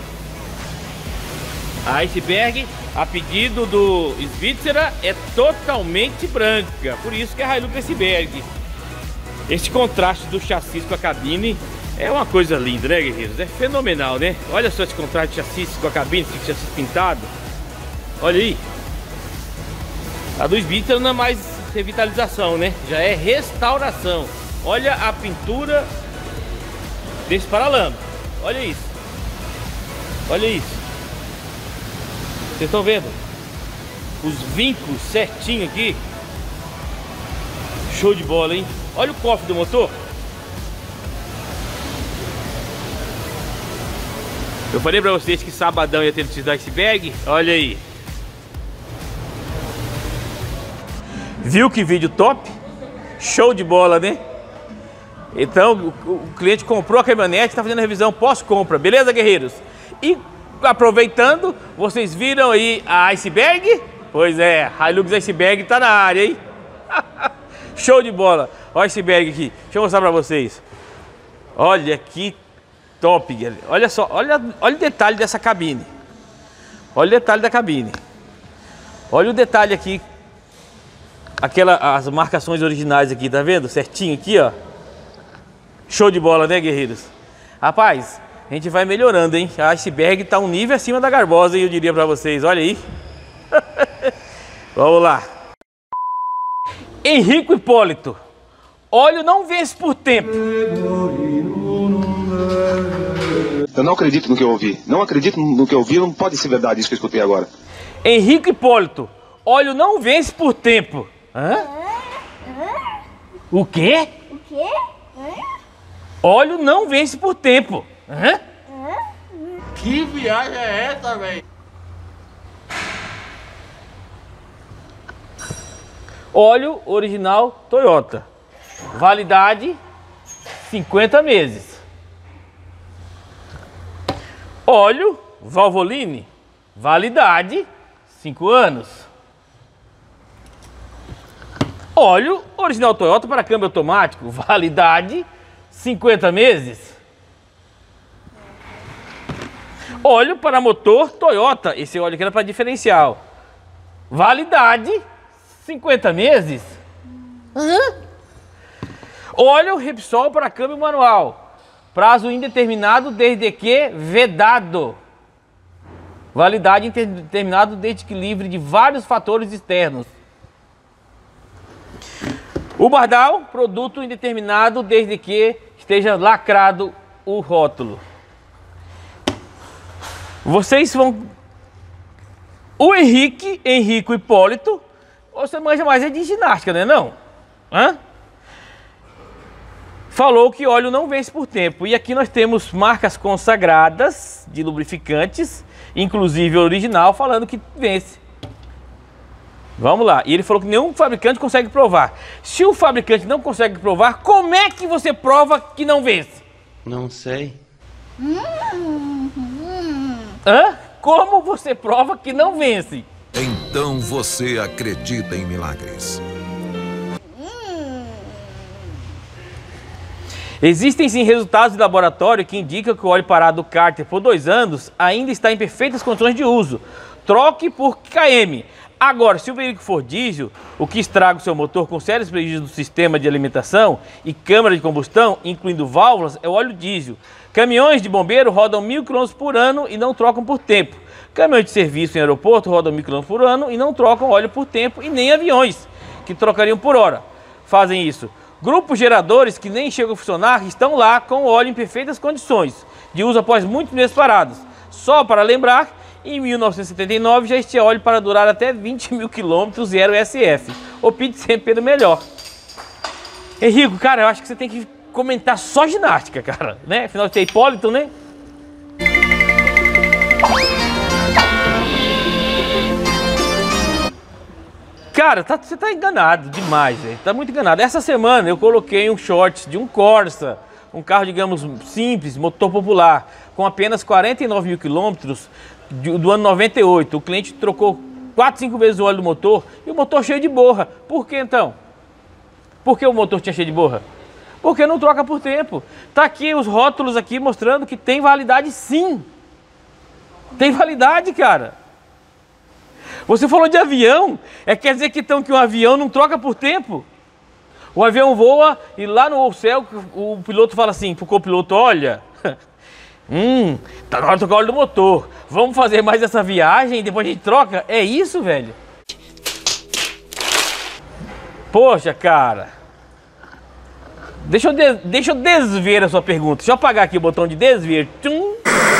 A Iceberg, a pedido do Svitzera, é totalmente branca. Por isso que é a Hilux Iceberg. Esse contraste do chassi com a cabine é uma coisa linda, né, guerreiros? É fenomenal, né? Olha só esse contraste de chassi com a cabine, esse chassi pintado. Olha aí. A do Svitzera não é mais revitalização, né? Já é restauração. Olha a pintura desse paralama. Olha isso. Olha isso. Vocês estão vendo? Os vincos certinho aqui. Show de bola, hein? Olha o cofre do motor. Eu falei pra vocês que sabadão ia ter notícia da Iceberg. Olha aí. Viu que vídeo top? Show de bola, né? Então, o, o cliente comprou a caminhonete, está fazendo a revisão pós-compra, beleza, guerreiros? E aproveitando, vocês viram aí a Iceberg? Pois é, a Hilux Iceberg tá na área, hein? Show de bola. Olha a Iceberg aqui, deixa eu mostrar pra vocês. Olha que top, galera. Olha só, olha, olha o detalhe dessa cabine. Olha o detalhe da cabine. Olha o detalhe aqui. Aquela, as marcações originais aqui, tá vendo? Certinho aqui, ó. Show de bola, né, guerreiros? Rapaz, a gente vai melhorando, hein? A Iceberg tá um nível acima da garbosa, hein, eu diria pra vocês. Olha aí. Vamos lá. Henrico Hipólito. Óleo não vence por tempo. Eu não acredito no que eu ouvi. Não acredito no que eu ouvi. Não pode ser verdade isso que eu escutei agora. Henrico Hipólito. Óleo não vence por tempo. Hã? O quê? O quê? Óleo não vence por tempo. Hã? Que viagem é essa, velho? Óleo original Toyota. Validade cinquenta meses. Óleo Valvoline. Validade cinco anos. Óleo original Toyota para câmbio automático. Validade cinquenta meses. Óleo para motor Toyota. Esse óleo aqui era para diferencial. Validade cinquenta meses. Uhum. Óleo Repsol para câmbio manual. Prazo indeterminado desde que vedado. Validade indeterminado desde que livre de vários fatores externos. O Bardal, produto indeterminado desde que esteja lacrado o rótulo. Vocês vão... O Henrique, Henrico Hipólito, você manja mais é de ginástica, né não? Hã? Falou que óleo não vence por tempo. E aqui nós temos marcas consagradas de lubrificantes, inclusive o original, falando que vence. Vamos lá. E ele falou que nenhum fabricante consegue provar. Se o fabricante não consegue provar, como é que você prova que não vence? Não sei. Hã? Como você prova que não vence? Então você acredita em milagres. Existem sim resultados de laboratório que indicam que o óleo parado do cárter por dois anos ainda está em perfeitas condições de uso. Troque por K M. Agora, se o veículo for diesel, o que estraga o seu motor com sérios prejuízos do sistema de alimentação e câmara de combustão, incluindo válvulas, é o óleo diesel. Caminhões de bombeiro rodam mil quilômetros por ano e não trocam por tempo. Caminhões de serviço em aeroporto rodam mil quilômetros por ano e não trocam óleo por tempo, e nem aviões, que trocariam por hora, fazem isso. Grupos geradores que nem chegam a funcionar estão lá com o óleo em perfeitas condições de uso após muitos meses parados. Só para lembrar, Em mil novecentos e setenta e nove já existia óleo para durar até vinte mil quilômetros e era o S F. Opte sempre pelo melhor. Henrico, cara, eu acho que você tem que comentar só ginástica, cara, né? Afinal, você é Hipólito, né? Cara, tá, você tá enganado demais, velho. Tá muito enganado. Essa semana eu coloquei um shorts de um Corsa, um carro, digamos, simples, motor popular, com apenas quarenta e nove mil quilômetros do ano noventa e oito. O cliente trocou quatro, cinco vezes o óleo do motor e o motor cheio de borra. Por que então? Por que o motor tinha cheio de borra? Porque não troca por tempo. Tá aqui os rótulos aqui mostrando que tem validade sim. Tem validade, cara. Você falou de avião, é quer dizer que, então, que um avião não troca por tempo? O avião voa e lá no céu o piloto fala assim pro copiloto, olha, hum, tá na hora de trocar o óleo do motor, vamos fazer mais essa viagem e depois a gente troca? É isso, velho? Poxa, cara, deixa eu, de, deixa eu desver a sua pergunta, deixa eu apagar aqui o botão de desver. Tchum.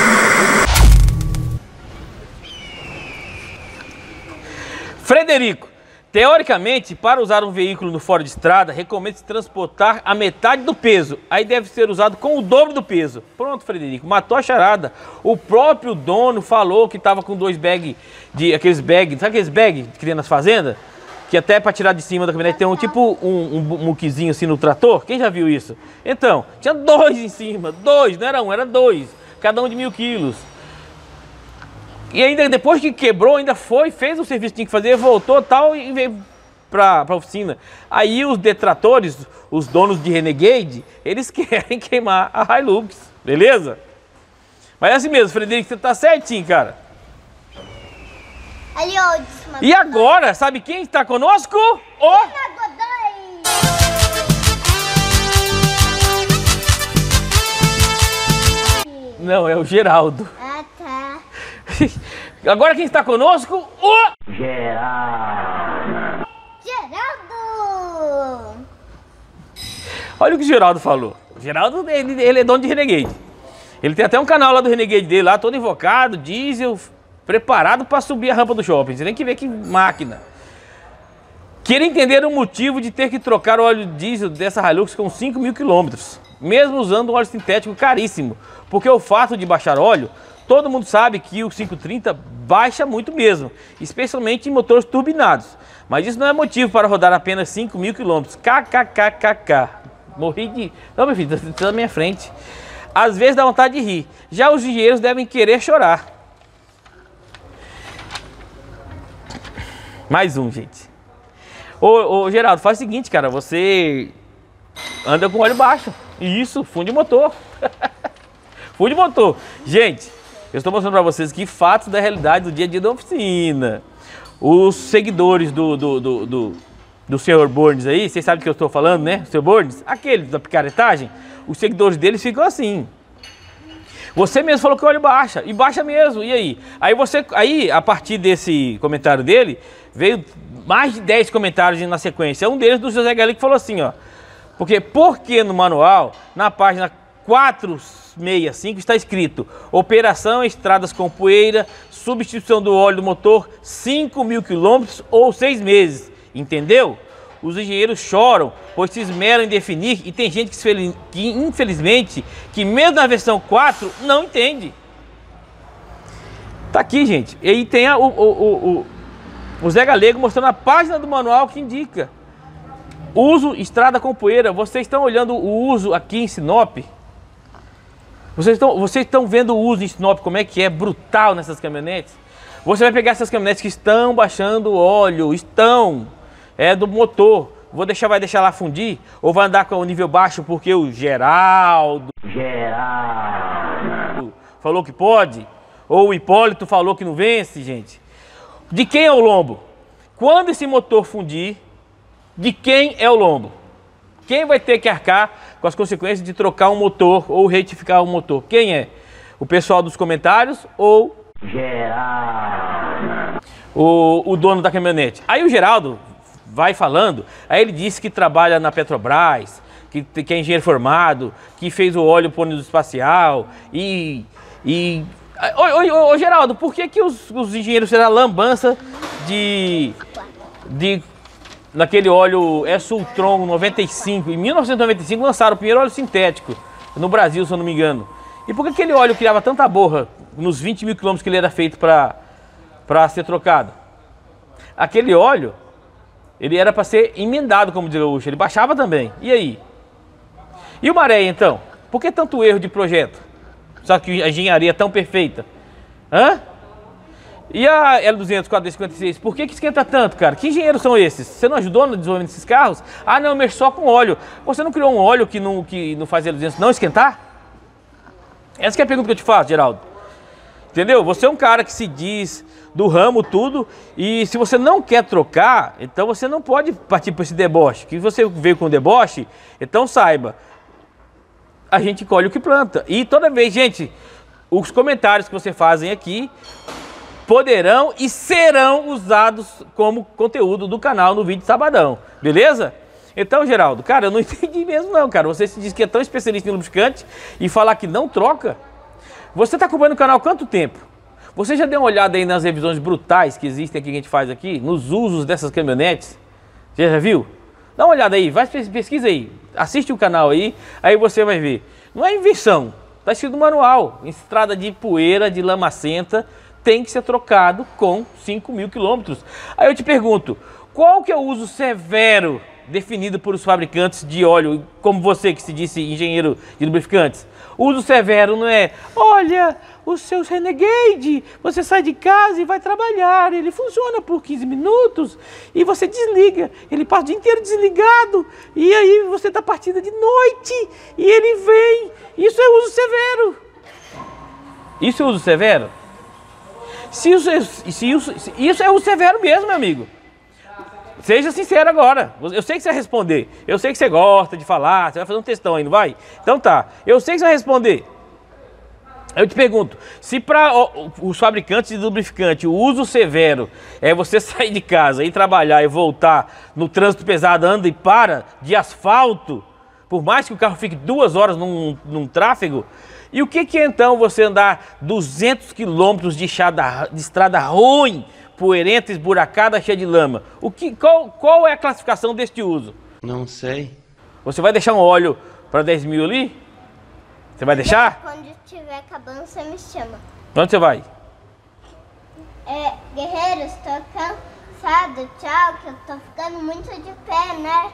Frederico, teoricamente, para usar um veículo no fora de estrada, recomenda-se transportar a metade do peso. Aí deve ser usado com o dobro do peso. Pronto, Frederico, matou a charada. O próprio dono falou que estava com dois bags, de aqueles bags, sabe aqueles bags que tem nas fazendas? Que até para tirar de cima da caminhonete tem um tipo um, um muquizinho assim no trator. Quem já viu isso? Então, tinha dois em cima, dois, não era um, era dois. Cada um de mil quilos. E ainda depois que quebrou, ainda foi, fez o serviço que tinha que fazer, voltou tal e veio para a oficina. Aí os detratores, os donos de Renegade, eles querem queimar a Hilux, beleza? Mas é assim mesmo, Frederico, você tá certinho, cara. E agora, sabe quem está conosco? O... Não, é o Geraldo. Ah, tá. Agora quem está conosco? O... Geraldo. Geraldo. Olha o que o Geraldo falou. O Geraldo, ele, ele é dono de Renegade. Ele tem até um canal lá do Renegade dele, lá todo invocado, diesel, preparado para subir a rampa do shopping. Você tem que ver que máquina. Queria entender o motivo de ter que trocar o óleo diesel dessa Hilux com cinco mil quilômetros, mesmo usando um óleo sintético caríssimo. Porque o fato de baixar óleo, todo mundo sabe que o quinhentos e trinta baixa muito mesmo, especialmente em motores turbinados. Mas isso não é motivo para rodar apenas cinco mil quilômetros. KKKKK. Morri de... Não, meu filho, você tá na minha frente. Às vezes dá vontade de rir. Já os engenheiros devem querer chorar. Mais um, gente. Ô, ô, Geraldo, faz o seguinte, cara. Você anda com óleo baixo. Isso, funde motor. Funde motor. Gente, eu estou mostrando para vocês aqui fatos da realidade do dia a dia da oficina. Os seguidores do, do, do, do, do senhor Burns aí, vocês sabem do que eu estou falando, né? O senhor Burns, aquele da picaretagem, os seguidores deles ficam assim. Você mesmo falou que o óleo baixa, e baixa mesmo, e aí? Aí você, aí a partir desse comentário dele, veio mais de dez comentários na sequência. Um deles do José Galli que falou assim, ó. Porque, porque no manual, na página quatrocentos e sessenta e cinco está escrito: operação estradas com poeira, substituição do óleo do motor, cinco mil quilômetros ou seis meses. Entendeu? Os engenheiros choram, pois se esmeram em definir, e tem gente que, se, que infelizmente, que mesmo na versão quatro, não entende. Tá aqui, gente. E aí tem a, o, o, o, o Zé Galego mostrando a página do manual que indica. Uso estrada com poeira. Vocês estão olhando o uso aqui em Sinop? Vocês estão, vocês estão vendo o uso em Sinop, como é que é brutal nessas caminhonetes? Você vai pegar essas caminhonetes que estão baixando o óleo, estão, é do motor. Vou deixar, vai deixar lá fundir? Ou vai andar com o nível baixo porque o Geraldo, Geraldo falou que pode? Ou o Hipólito falou que não vence, gente? De quem é o lombo? Quando esse motor fundir, de quem é o lombo? Quem vai ter que arcar com as consequências de trocar um motor ou retificar um motor? Quem é? O pessoal dos comentários ou Geraldo, o, o dono da caminhonete? Aí o Geraldo vai falando, aí ele disse que trabalha na Petrobras, que, que é engenheiro formado, que fez o óleo para o ônibus espacial e, e Ô, ô, ô Geraldo, por que que os, os engenheiros fizeram a lambança de... de naquele óleo S-Ultron noventa e cinco? Em mil novecentos e noventa e cinco lançaram o primeiro óleo sintético no Brasil, se eu não me engano. E por que aquele óleo criava tanta borra nos vinte mil quilômetros que ele era feito para para ser trocado? Aquele óleo, ele era para ser emendado, como diz o Gaúcho, ele baixava também. E aí? E o maré, então? Por que tanto erro de projeto? Só que a engenharia é tão perfeita. Hã? E a L duzentos, quatro D cinquenta e seis, por que que esquenta tanto, cara? Que engenheiros são esses? Você não ajudou no desenvolvimento desses carros? Ah, não, eu mexo só com óleo. Você não criou um óleo que não, que não faz L duzentos não esquentar? Essa que é a pergunta que eu te faço, Geraldo. Entendeu? Você é um cara que se diz do ramo tudo, e se você não quer trocar, então você não pode partir para esse deboche. Que você veio com deboche, então saiba, a gente colhe o que planta. E toda vez, gente, os comentários que você fazem aqui poderão e serão usados como conteúdo do canal no vídeo de sabadão, beleza? Então, Geraldo, cara, eu não entendi mesmo não, cara. Você se diz que é tão especialista em lubrificante e falar que não troca. Você está acompanhando o canal há quanto tempo? Você já deu uma olhada aí nas revisões brutais que existem aqui, que a gente faz aqui, nos usos dessas caminhonetes? Você já viu? Dá uma olhada aí, vai, pesquisa aí, assiste o canal aí, aí você vai ver. Não é invenção, está escrito no manual. Estrada de poeira, de lamacenta, tem que ser trocado com cinco mil quilômetros. Aí eu te pergunto, qual que é o uso severo definido por os fabricantes de óleo, como você que se disse engenheiro de lubrificantes? O uso severo não é, olha, os seus Renegade, você sai de casa e vai trabalhar, ele funciona por quinze minutos e você desliga, ele passa o dia inteiro desligado e aí você está partindo de noite e ele vem. Isso é uso severo. Isso é uso severo? Se isso, é, se isso, se isso é uso severo mesmo, meu amigo. Seja sincero agora. Eu sei que você vai responder. Eu sei que você gosta de falar. Você vai fazer um textão aí, não vai? Então tá. Eu sei que você vai responder. Eu te pergunto, se para os fabricantes de lubrificante o uso severo é você sair de casa, ir trabalhar e voltar no trânsito pesado, anda e para, de asfalto, por mais que o carro fique duas horas num, num tráfego, e o que que é então você andar duzentos quilômetros de, de estrada ruim, poeirenta, esburacada, cheia de lama? O que, qual, qual é a classificação deste uso? Não sei. Você vai deixar um óleo para dez mil ali? Você vai deixar? Quando estiver acabando, você me chama. Onde você vai? É, guerreiros, tô cansado, tchau, que eu tô ficando muito de pé, né?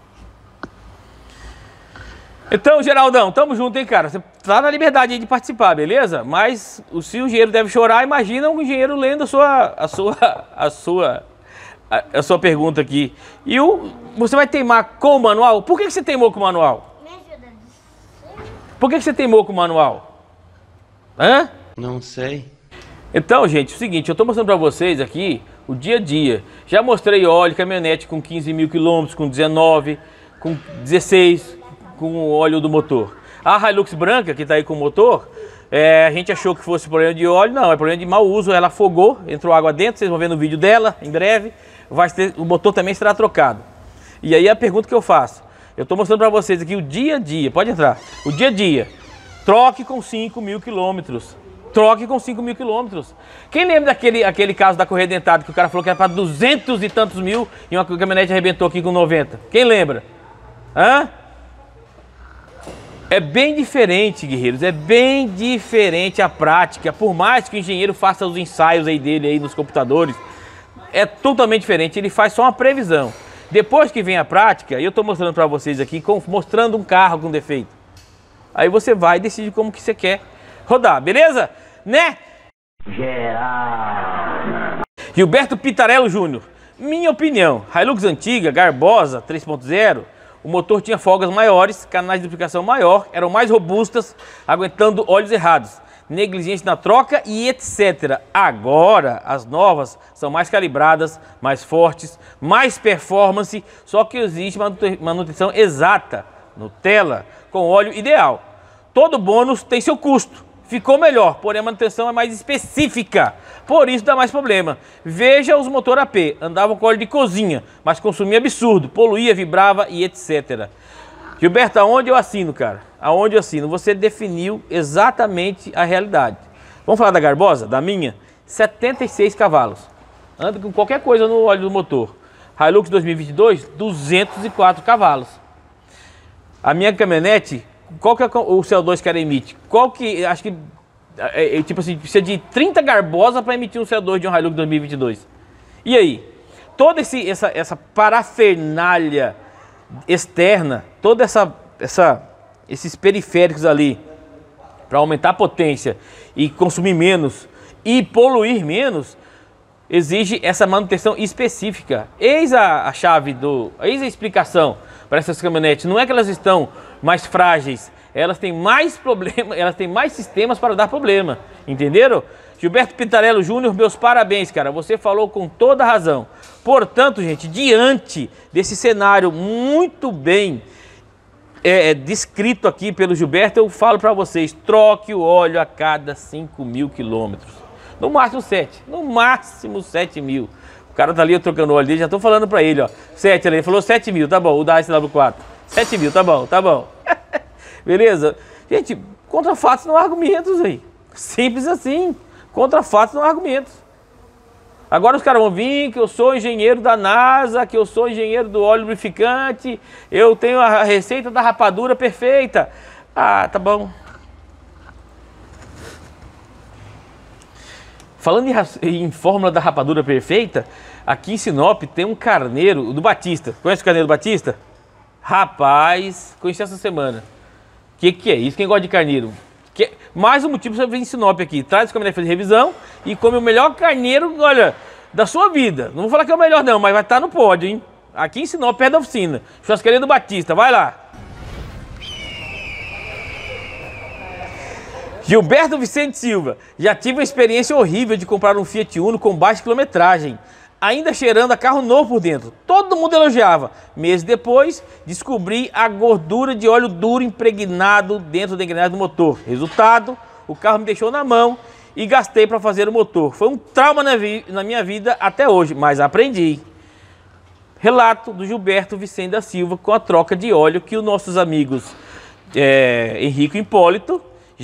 Então, Geraldão, tamo junto, hein, cara? Você tá na liberdade aí de participar, beleza? Mas se o engenheiro deve chorar, imagina um engenheiro lendo a sua, a sua, a sua, a, a sua pergunta aqui. E o, você vai teimar com o manual? Por que que você teimou com o manual? Por que que você teimou com o manual? Hã? Não sei. Então, gente, é o seguinte, eu tô mostrando pra vocês aqui o dia a dia. Já mostrei óleo, caminhonete com quinze mil quilômetros, com dezenove, com dezesseis, com o óleo do motor. A Hilux branca, que tá aí com o motor, é, a gente achou que fosse problema de óleo, não, é problema de mau uso, ela afogou, entrou água dentro, vocês vão ver no vídeo dela, em breve, vai ter, o motor também será trocado. E aí a pergunta que eu faço, eu tô mostrando para vocês aqui o dia a dia, pode entrar, o dia a dia, troque com cinco mil quilômetros, troque com cinco mil quilômetros. Quem lembra daquele aquele caso da correia dentada, que o cara falou que era para duzentos e tantos mil e uma caminhonete arrebentou aqui com noventa? Quem lembra? Hã? É bem diferente, guerreiros, é bem diferente a prática, por mais que o engenheiro faça os ensaios aí dele aí nos computadores, é totalmente diferente, ele faz só uma previsão. Depois que vem a prática, eu estou mostrando para vocês aqui, com, mostrando um carro com defeito. Aí você vai e decide como que você quer rodar, beleza? Né? Geral. Gilberto Pitarello Júnior, minha opinião, Hilux antiga, garbosa, três ponto zero, o motor tinha folgas maiores, canais de duplicação maior, eram mais robustas, aguentando óleos errados, negligente na troca e etcétera. Agora, as novas são mais calibradas, mais fortes, mais performance, só que existe manutenção exata, Nutella, com óleo ideal. Todo bônus tem seu custo. Ficou melhor, porém a manutenção é mais específica, por isso dá mais problema. Veja os motor A P, andavam com óleo de cozinha, mas consumia absurdo, poluía, vibrava e etcétera. Gilberto, aonde eu assino, cara? Aonde eu assino? Você definiu exatamente a realidade. Vamos falar da Garbosa, da minha? setenta e seis cavalos. Anda com qualquer coisa no óleo do motor. Hilux dois mil e vinte e dois, duzentos e quatro cavalos. A minha caminhonete, qual que é o C O dois que ela emite? Qual que, acho que, é, é, tipo assim, precisa de trinta Garbosa para emitir um C O dois de um Hilux dois mil e vinte e dois. E aí? Toda esse, essa, essa parafernália externa, toda essa, essa, esses periféricos ali, para aumentar a potência e consumir menos e poluir menos, exige essa manutenção específica. Eis a, a chave, do, eis a explicação para essas caminhonetes. Não é que elas estão mais frágeis, elas têm mais problemas, elas têm mais sistemas para dar problema, entenderam? Gilberto Pintarello Júnior, meus parabéns, cara, você falou com toda razão. Portanto, gente, diante desse cenário muito bem é, descrito aqui pelo Gilberto, eu falo para vocês, troque o óleo a cada cinco mil quilômetros. No máximo sete, no máximo sete mil. O cara tá ali, eu trocando óleo dele, já tô falando para ele, ó, sete ali, ele falou sete mil, tá bom, o da S W quatro, sete mil, tá bom, tá bom. Beleza? Gente, contra fatos não há argumentos aí, simples assim, contra fatos não há argumentos. Agora os caras vão vir que eu sou engenheiro da NASA, que eu sou engenheiro do óleo lubrificante, eu tenho a receita da rapadura perfeita. Ah, tá bom. Falando em, em fórmula da rapadura perfeita, aqui em Sinop tem um carneiro do Batista. Conhece o carneiro do Batista? Rapaz, conheci essa semana. Que que é isso? Quem gosta de carneiro? Que, mais um motivo para você vir em Sinop aqui. Traz o caminhonete fazer revisão e come o melhor carneiro, olha, da sua vida. Não vou falar que é o melhor não, mas vai estar no pódio, hein? Aqui em Sinop, perto da oficina. Churrascaria do Batista, vai lá. Gilberto Vicente Silva, já tive uma experiência horrível de comprar um Fiat Uno com baixa quilometragem, ainda cheirando a carro novo por dentro. Todo mundo elogiava. Meses depois, descobri a gordura de óleo duro impregnado dentro da engrenagem do motor. Resultado, o carro me deixou na mão e gastei para fazer o motor. Foi um trauma na, na minha vida até hoje, mas aprendi. Relato do Gilberto Vicente da Silva com a troca de óleo que os nossos amigos é, Henrique e Hipólito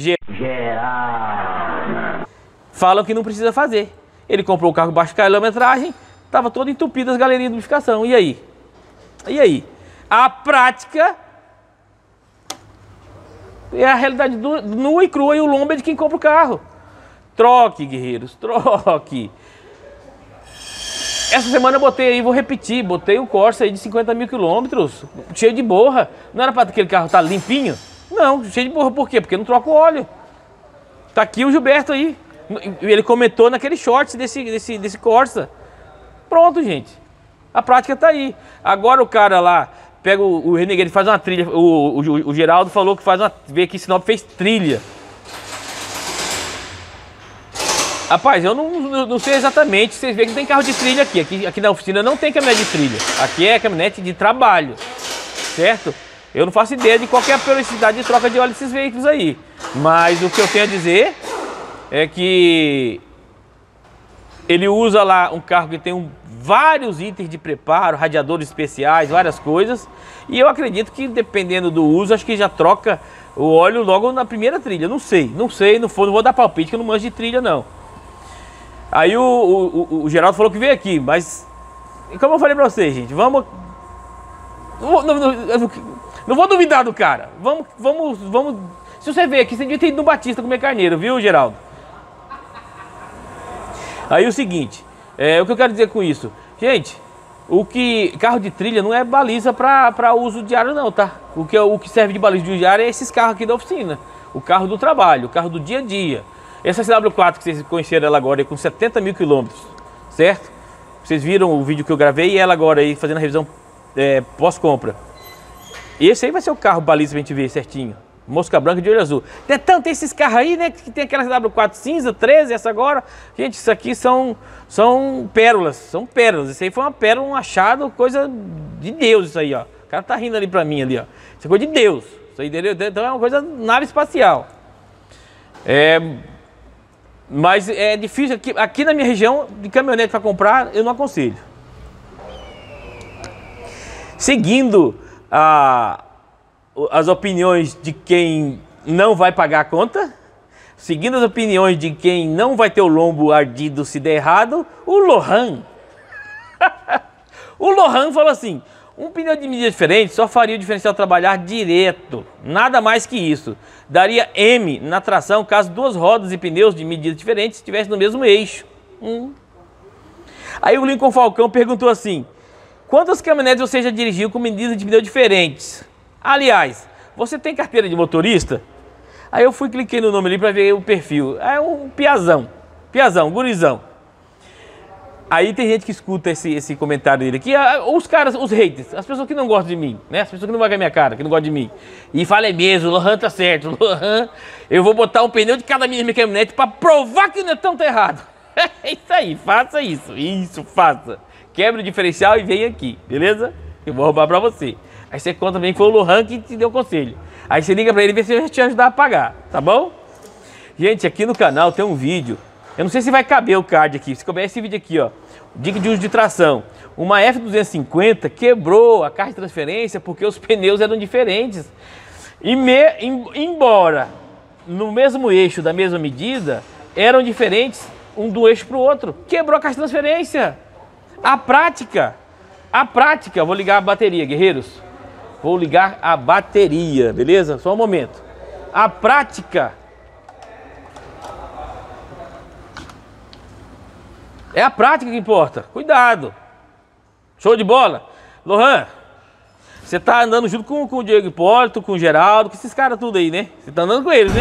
falam que não precisa fazer. Ele comprou o carro baixo quilometragem, estava todo entupido as galerias de lubrificação. E aí? E aí? A prática é a realidade do, nua e crua e o lombo é de quem compra o carro. Troque, guerreiros, troque. Essa semana eu botei aí, vou repetir, botei um Corsa aí de cinquenta mil quilômetros, cheio de borra. Não era para aquele carro estar limpinho? Não, cheio de borra. Por quê? Porque não troca o óleo. Tá aqui o Gilberto aí. Ele comentou naquele shorts desse, desse, desse Corsa. Pronto, gente. A prática tá aí. Agora o cara lá pega o, o Renegade, faz uma trilha. O, o, o Geraldo falou que faz uma. Veio aqui em Sinop, fez trilha. Rapaz, eu não, não, não sei exatamente. Vocês veem que não tem carro de trilha aqui. aqui. Aqui na oficina não tem caminhonete de trilha. Aqui é caminhonete de trabalho. Certo? Eu não faço ideia de qualquer velocidade de troca de óleo desses veículos aí. Mas o que eu tenho a dizer é que ele usa lá um carro que tem um, vários itens de preparo, radiadores especiais, várias coisas. E eu acredito que dependendo do uso, acho que já troca o óleo logo na primeira trilha. Não sei, não sei, não, for, não vou dar palpite que eu não manjo de trilha não. Aí o, o, o, o Geraldo falou que veio aqui, mas como eu falei pra vocês, gente, vamos... Não, não, não, não vou duvidar do cara. Vamos, vamos, vamos... Se você veio aqui, você devia ter ido no Batista comer carneiro, viu, Geraldo? Aí o seguinte, é, o que eu quero dizer com isso? Gente, o que carro de trilha não é baliza para uso diário não, tá? O que, o que serve de baliza de diário é esses carros aqui da oficina. O carro do trabalho, o carro do dia a dia. Essa C W quatro que vocês conheceram ela agora é com setenta mil quilômetros, certo? Vocês viram o vídeo que eu gravei e ela agora aí fazendo a revisão é, pós-compra. Esse aí vai ser o carro baliza pra gente ver certinho. Mosca branca de olho azul. Tem tanto esses carros aí, né? Que tem aquela C W quatro cinza, treze, essa agora. Gente, isso aqui são, são pérolas. São pérolas. Isso aí foi uma pérola, um achado, coisa de Deus isso aí, ó. O cara tá rindo ali pra mim ali, ó. Isso é coisa de Deus. Isso aí, entendeu? Então é uma coisa nave espacial. É... Mas é difícil. Aqui, aqui na minha região, de caminhonete para comprar, eu não aconselho. Seguindo a... as opiniões de quem não vai pagar a conta, Seguindo as opiniões de quem não vai ter o lombo ardido se der errado, o Lohan. O Lohan falou assim, um pneu de medida diferente só faria o diferencial trabalhar direto, nada mais que isso. Daria M na tração caso duas rodas e pneus de medidas diferentes estivessem no mesmo eixo. Hum. Aí o Lincoln Falcão perguntou assim, quantas caminhonetes você já dirigiu com medidas de pneu diferentes? Aliás, você tem carteira de motorista? Aí eu fui, cliquei no nome ali para ver o perfil. É um piazão, piazão, gurizão. Aí tem gente que escuta esse, esse comentário dele aqui, os caras, os haters, as pessoas que não gostam de mim, né? As pessoas que não vão com a minha cara, que não gostam de mim. E fala, é mesmo, o Lohan tá certo, o Lohan, eu vou botar um pneu de cada minha caminhonete para provar que o Netão tá errado. É isso aí, faça isso, isso, faça. Quebra o diferencial e vem aqui, beleza? Eu vou roubar para você. Aí você conta bem que foi o Lohan que te deu o conselho. Aí você liga para ele e vê se ele vai te ajudar a pagar, tá bom? Gente, aqui no canal tem um vídeo. Eu não sei se vai caber o card aqui. Se couber esse vídeo aqui, ó. Dica de uso de tração. Uma F duzentos e cinquenta quebrou a caixa de transferência porque os pneus eram diferentes. E me, em, embora no mesmo eixo, da mesma medida, eram diferentes um do eixo para o outro. Quebrou a caixa de transferência. A prática. A prática. Vou ligar a bateria, guerreiros. Vou ligar a bateria, beleza? Só um momento. A prática. É a prática que importa. Cuidado. Show de bola? Lohan, você tá andando junto com, com o Diego Hipólito, com o Geraldo, com esses caras tudo aí, né? Você tá andando com eles, né?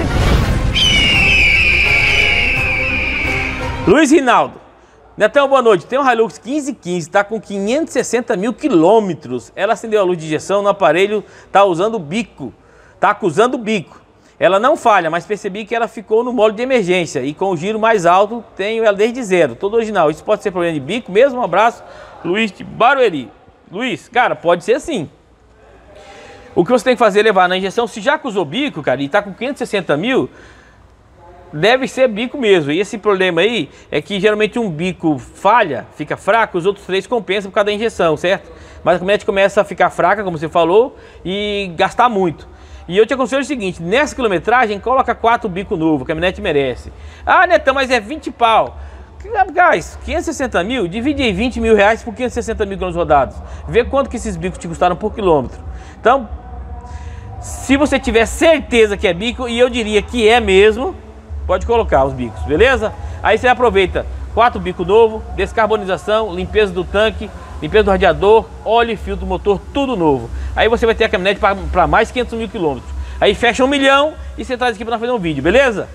Luiz Rinaldo. Netão, boa noite. Tem um Hilux quinze quinze, tá com quinhentos e sessenta mil quilômetros. Ela acendeu a luz de injeção no aparelho, tá usando o bico. Tá acusando o bico. Ela não falha, mas percebi que ela ficou no modo de emergência e com o giro mais alto tenho ela desde zero, todo original. Isso pode ser problema de bico mesmo? Um abraço, Luiz de Barueri. Luiz, cara, pode ser sim. O que você tem que fazer é levar na injeção, se já acusou bico, cara, e tá com quinhentos e sessenta mil, deve ser bico mesmo. E esse problema aí é que geralmente um bico falha, fica fraco, os outros três compensam por causa da injeção, certo? Mas a caminhonete começa a ficar fraca, como você falou, e gastar muito. E eu te aconselho o seguinte, nessa quilometragem, coloca quatro bico novo, a caminhonete merece. Ah, Netão, mas é vinte pau. Guys, quinhentos e sessenta mil, divide aí vinte mil reais por quinhentos e sessenta mil quilômetros rodados. Vê quanto que esses bicos te custaram por quilômetro. Então, se você tiver certeza que é bico, e eu diria que é mesmo, pode colocar os bicos, beleza? Aí você aproveita quatro bicos novos, descarbonização, limpeza do tanque, limpeza do radiador, óleo e filtro do motor, tudo novo. Aí você vai ter a caminhonete para mais quinhentos mil quilômetros. Aí fecha um milhão e você traz aqui para nós fazer um vídeo, beleza?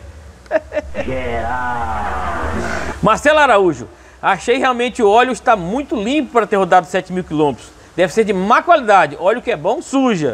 Marcelo Araújo, achei realmente o óleo está muito limpo para ter rodado sete mil quilômetros. Deve ser de má qualidade. Óleo que é bom, suja.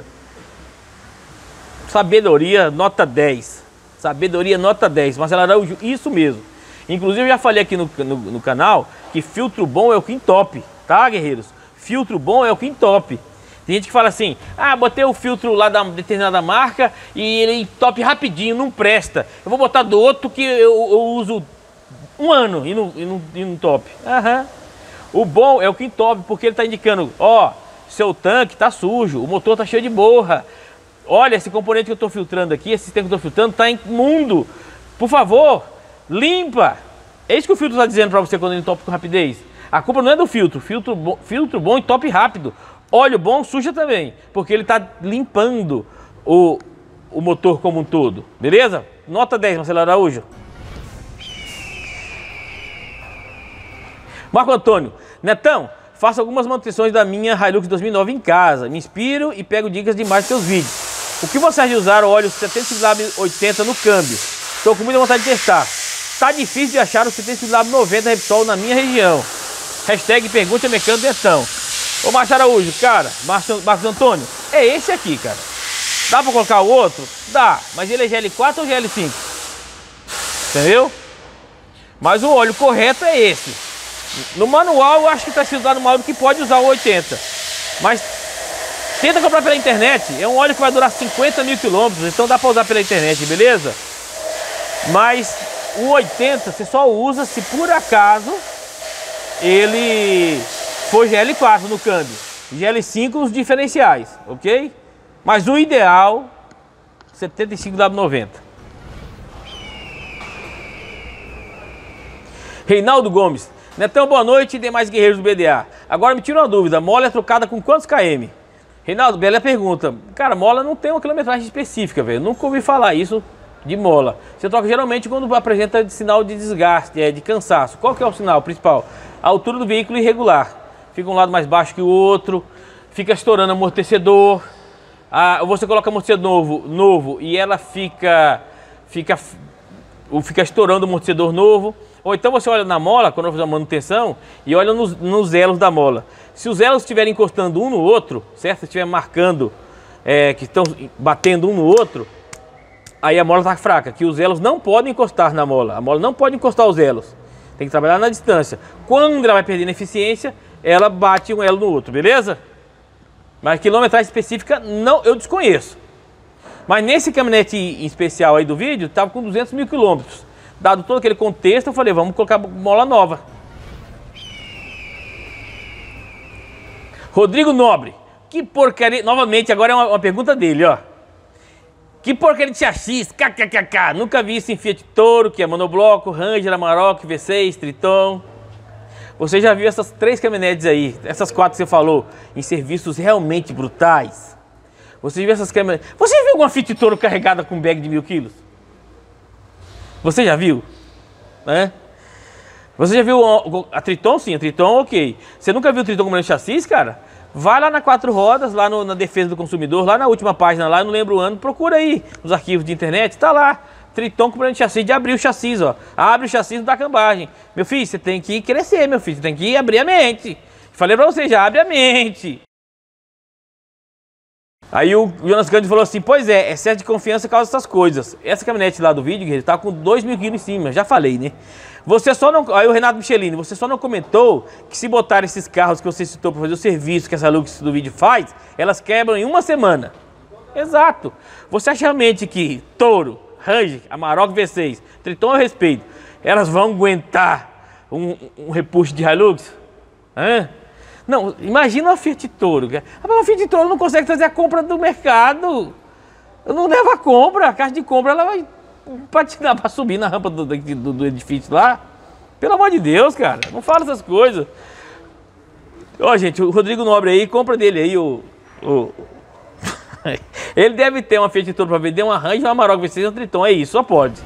Sabedoria, nota dez. Sabedoria, nota dez. Marcelo Araújo, isso mesmo. Inclusive eu já falei aqui no, no, no canal que filtro bom é o Quintop, tá, guerreiros? Filtro bom é o Quintop. Tem gente que fala assim, ah, botei o filtro lá da determinada marca e ele top rapidinho, não presta. Eu vou botar do outro que eu, eu uso um ano e não, e não, e não top. Aham. O bom é o Quintop, porque ele está indicando, ó, seu tanque tá sujo, o motor tá cheio de borra. Olha, esse componente que eu estou filtrando aqui, esse sistema que eu estou filtrando tá imundo. Por favor, limpa. É isso que o filtro está dizendo para você quando ele top com rapidez. A culpa não é do filtro, filtro bom, filtro bom e top rápido. Óleo bom suja também, porque ele está limpando o, o motor como um todo, beleza? Nota dez, Marcelo Araújo. Marco Antônio, Netão, faço algumas manutenções da minha Hilux dois mil e nove em casa, me inspiro e pego dicas demais dos seus vídeos. O que você acha de usar o óleo setenta cilindros oitenta no câmbio? Estou com muita vontade de testar. Tá difícil de achar o setenta cilindros noventa Repsol na minha região. Hashtag pergunte a mecânico Netão. Ô Márcio Araújo, cara, Márcio, Marcos Antônio, é esse aqui, cara. Dá pra colocar o outro? Dá, mas ele é G L quatro ou G L cinco? Entendeu? Mas o óleo correto é esse. No manual, eu acho que tá escrito lá no manual que pode usar o oitenta. Mas tenta comprar pela internet. É um óleo que vai durar cinquenta mil quilômetros, então dá pra usar pela internet, beleza? Mas o oitenta você só usa se por acaso ele for G L quatro no câmbio, G L cinco nos diferenciais, ok? Mas o ideal, setenta e cinco W noventa. Reinaldo Gomes. Netão, boa noite e demais guerreiros do B D A. Agora me tira uma dúvida, mola é trocada com quantos km? Reinaldo, bela pergunta. Cara, mola não tem uma quilometragem específica, velho. Nunca ouvi falar isso de mola. Você troca geralmente quando apresenta sinal de desgaste, é, de cansaço. Qual que é o sinal principal? A altura do veículo irregular. Fica um lado mais baixo que o outro, fica estourando amortecedor. Ah, você coloca amortecedor novo, novo e ela fica, fica, fica estourando o amortecedor novo. Ou então você olha na mola, quando eu fazer a manutenção, e olha nos, nos elos da mola. Se os elos estiverem encostando um no outro, certo? Se estiver marcando, é, que estão batendo um no outro, aí a mola está fraca, que os elos não podem encostar na mola. A mola não pode encostar os elos. Tem que trabalhar na distância. Quando ela vai perdendo eficiência, ela bate um elo no outro, beleza? Mas quilometragem específica, não, eu desconheço. Mas nesse caminhonete em especial aí do vídeo, estava com duzentos mil quilômetros. Dado todo aquele contexto, eu falei, vamos colocar mola nova. Rodrigo Nobre, que porcaria... Novamente, agora é uma, uma pergunta dele, ó. Que porcaria de chassis, kkkk. Nunca vi isso em Fiat Toro, que é monobloco, Ranger, Amarok, V seis, Triton. Você já viu essas três caminhonetes aí, essas quatro que você falou, em serviços realmente brutais? Você viu essas caminhonetes... Você viu alguma Fiat Toro carregada com bag de mil quilos? Você já viu? Né? Você já viu a, a Triton? Sim, a Triton, ok. Você nunca viu o Triton com chassis, cara? Vai lá na Quatro Rodas, lá no, na defesa do consumidor, lá na última página, lá, eu não lembro o ano, procura aí nos arquivos de internet, tá lá. Triton com chassis, de abrir o chassis, ó. Abre o chassis da cambagem. Meu filho, você tem que crescer, meu filho, você tem que abrir a mente. Falei pra você, já abre a mente. Aí o Jonas Cândido falou assim, pois é, excesso de confiança causa essas coisas. Essa caminhonete lá do vídeo, ele tá com dois mil quilos em cima, já falei, né? Você só não... Aí o Renato Michelini, você só não comentou que se botar esses carros que você citou para fazer o serviço que essa Lux do vídeo faz, elas quebram em uma semana. Exato. Você acha realmente que Toro, Ranger, Amarok V seis, Triton eu respeito, elas vão aguentar um, um repuxo de Hilux? Hã? Não, imagina uma Fiat Toro. Uma Fiat Toro não consegue trazer a compra do mercado. Eu não levo a compra, a caixa de compra ela vai patinar para subir na rampa do, do, do edifício lá. Pelo amor de Deus, cara, não fala essas coisas. Ó, gente, o Rodrigo Nobre aí, compra dele aí o... o... Ele deve ter uma Fiat Toro para vender, uma Ranger, uma Amarok V seis, um Triton, é isso, só pode.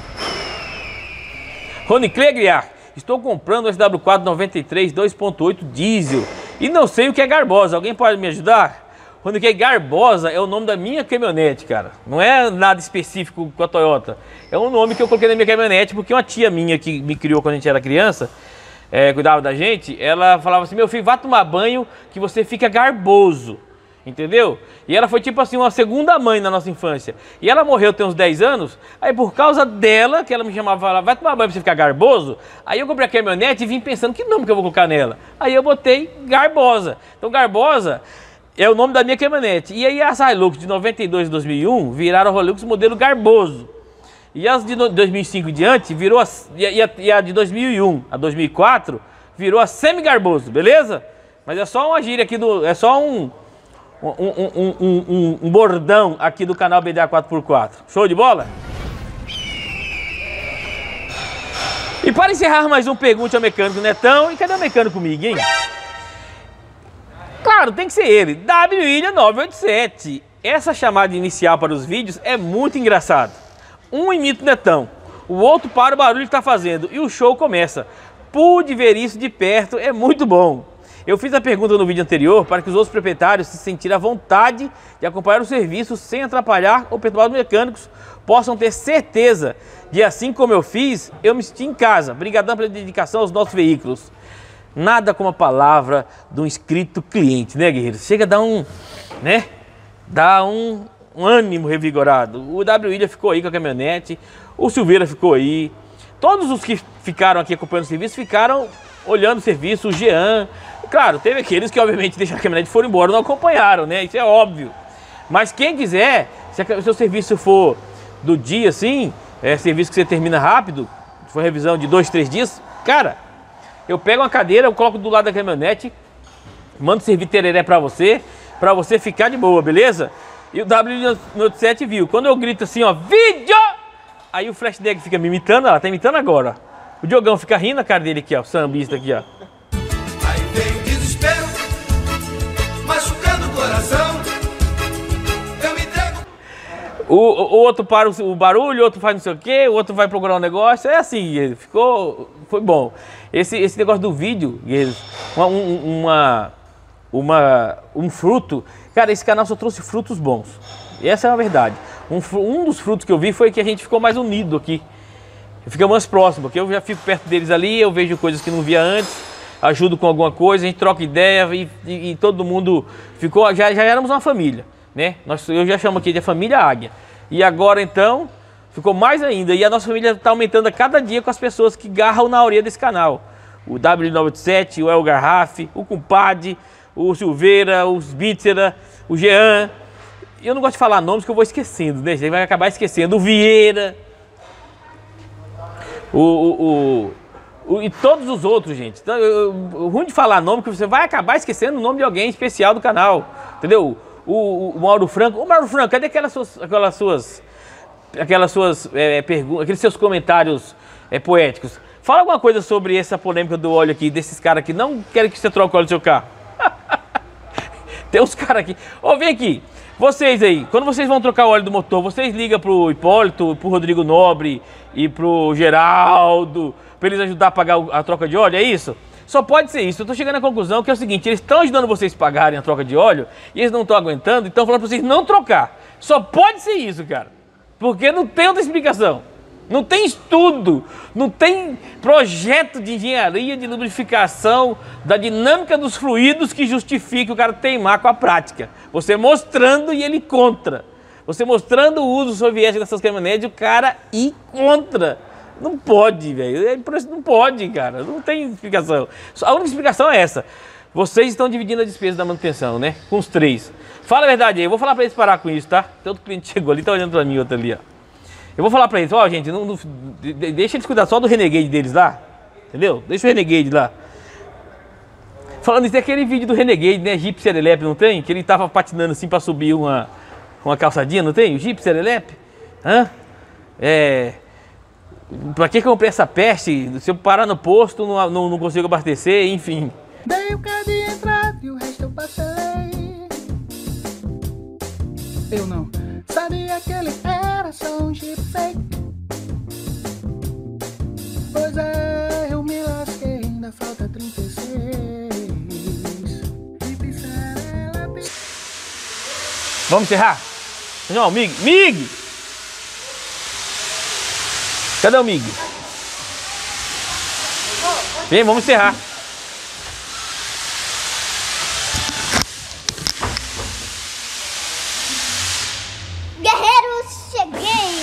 Rony Clegriar. Estou comprando o S W quatro noventa e três dois ponto oito diesel e não sei o que é Garbosa. Alguém pode me ajudar? Quando que é Garbosa é o nome da minha caminhonete, cara. Não é nada específico com a Toyota. É um nome que eu coloquei na minha caminhonete porque uma tia minha que me criou quando a gente era criança, é, cuidava da gente, ela falava assim, meu filho, vá tomar banho que você fica garboso. Entendeu? E ela foi tipo assim uma segunda mãe na nossa infância. E ela morreu tem uns dez anos. Aí por causa dela, que ela me chamava, falava, vai tomar banho pra você ficar garboso. Aí eu comprei a caminhonete e vim pensando que nome que eu vou colocar nela. Aí eu botei Garbosa. Então Garbosa é o nome da minha caminhonete. E aí as Hilux de noventa e dois e dois mil e um viraram a Hilux modelo Garboso. E as de dois mil e cinco em diante virou a, e a, e a de dois mil e um a dois mil e quatro virou a Semi-Garboso, beleza? Mas é só uma gíria aqui do... É só um... Um, um, um, um, um bordão aqui do canal B D A quatro por quatro. Show de bola? E para encerrar mais um Pergunte ao Mecânico Netão, e cadê o mecânico comigo, hein? Claro, tem que ser ele, W William nove oito sete. Essa chamada inicial para os vídeos é muito engraçada. Um imita o Netão, o outro para o barulho que está fazendo e o show começa. Pude ver isso de perto, é muito bom. Eu fiz a pergunta no vídeo anterior para que os outros proprietários se sentirem à vontade de acompanhar o serviço sem atrapalhar ou perturbar os mecânicos, possam ter certeza de, assim como eu fiz, eu me senti em casa. Obrigadão pela dedicação aos nossos veículos. Nada como a palavra de um inscrito cliente, né, guerreiro? Chega a dar um, né, dá um, um ânimo revigorado. O W William ficou aí com a caminhonete, o Silveira ficou aí, todos os que ficaram aqui acompanhando o serviço ficaram olhando o serviço, o Jean. Claro, teve aqueles que obviamente deixaram a caminhonete e foram embora, não acompanharam, né? Isso é óbvio. Mas quem quiser, se o seu serviço for do dia assim, é serviço que você termina rápido, se for revisão de dois, três dias, cara, eu pego uma cadeira, eu coloco do lado da caminhonete, mando servir tereré pra você, pra você ficar de boa, beleza? E o W oito sete viu, quando eu grito assim, ó, vídeo! Aí o Flash Deck fica me imitando, ela tá imitando agora, ó. O Diogão fica rindo a cara dele aqui, ó. O sambista aqui, ó. Aí vem o desespero, machucando o coração. Eu me entrego. O, o outro para o, o barulho, o outro faz não sei o quê, o outro vai procurar um negócio. É assim, ficou... Foi bom. Esse, esse negócio do vídeo, uma, uma, uma, um fruto... Cara, esse canal só trouxe frutos bons. Essa é a verdade. Um, um dos frutos que eu vi foi que a gente ficou mais unido aqui. Fica mais próximo, porque eu já fico perto deles ali, eu vejo coisas que não via antes, ajudo com alguma coisa, a gente troca ideia e, e, e todo mundo ficou, já, já éramos uma família, né? Nós, eu já chamo aqui de família Águia. E agora então, ficou mais ainda, e a nossa família está aumentando a cada dia com as pessoas que garram na orelha desse canal. O W noventa e sete, o El Garraf, o Compadre, o Silveira, o Sbitzer, o Jean. Eu não gosto de falar nomes que eu vou esquecendo, né? Você vai acabar esquecendo. O Vieira. O, o, o, o, e todos os outros, gente. Então, eu, eu, ruim de falar nome, que você vai acabar esquecendo o nome de alguém especial do canal. Entendeu? O, o, o Mauro Franco. Ô Mauro Franco, cadê aquelas suas... Aquelas suas, aquelas suas é, perguntas, aqueles seus comentários é, poéticos? Fala alguma coisa sobre essa polêmica do óleo aqui, desses caras que não querem que você troque o óleo do seu carro. Tem uns caras aqui. Ô, vem aqui. Vocês aí, quando vocês vão trocar o óleo do motor, vocês ligam pro Hipólito, pro Rodrigo Nobre e pro Geraldo, pra eles ajudar a pagar a troca de óleo, é isso? Só pode ser isso. Eu tô chegando à conclusão que é o seguinte, eles estão ajudando vocês a pagarem a troca de óleo e eles não estão aguentando, então falando pra vocês não trocar. Só pode ser isso, cara. Porque não tem outra explicação. Não tem estudo, não tem projeto de engenharia, de lubrificação, da dinâmica dos fluidos que justifique o cara teimar com a prática. Você mostrando e ele contra. Você mostrando o uso soviético dessas caminhonetes, o cara ir contra. Não pode, velho. Não pode, cara. Não tem explicação. A única explicação é essa. Vocês estão dividindo a despesa da manutenção, né? Com os três. Fala a verdade aí. Eu vou falar pra eles parar com isso, tá? Tem outro cliente chegou ali, tá olhando pra mim, outro ali, ó. Eu vou falar pra eles, ó, oh, gente, não, não, deixa eles cuidar só do Renegade deles lá, entendeu? Deixa o Renegade lá. Falando isso, tem aquele vídeo do Renegade, né, Jeep Serelepe, não tem? Que ele tava patinando assim pra subir uma, uma calçadinha, não tem? O Jeep Serelepe? Hã? É... Pra que que eu comprei essa peste? Se eu parar no posto, não, não, não consigo abastecer, enfim. Dei o cara de entrada e o resto eu passei. Eu não sabia que ele era só um Jeep fake. Pois é, eu me lasquei, ainda falta trinta e seis. Vamos encerrar? Não, Mig, Mig! Cadê o Mig? Vem, vamos encerrar. Guerreiros, cheguei!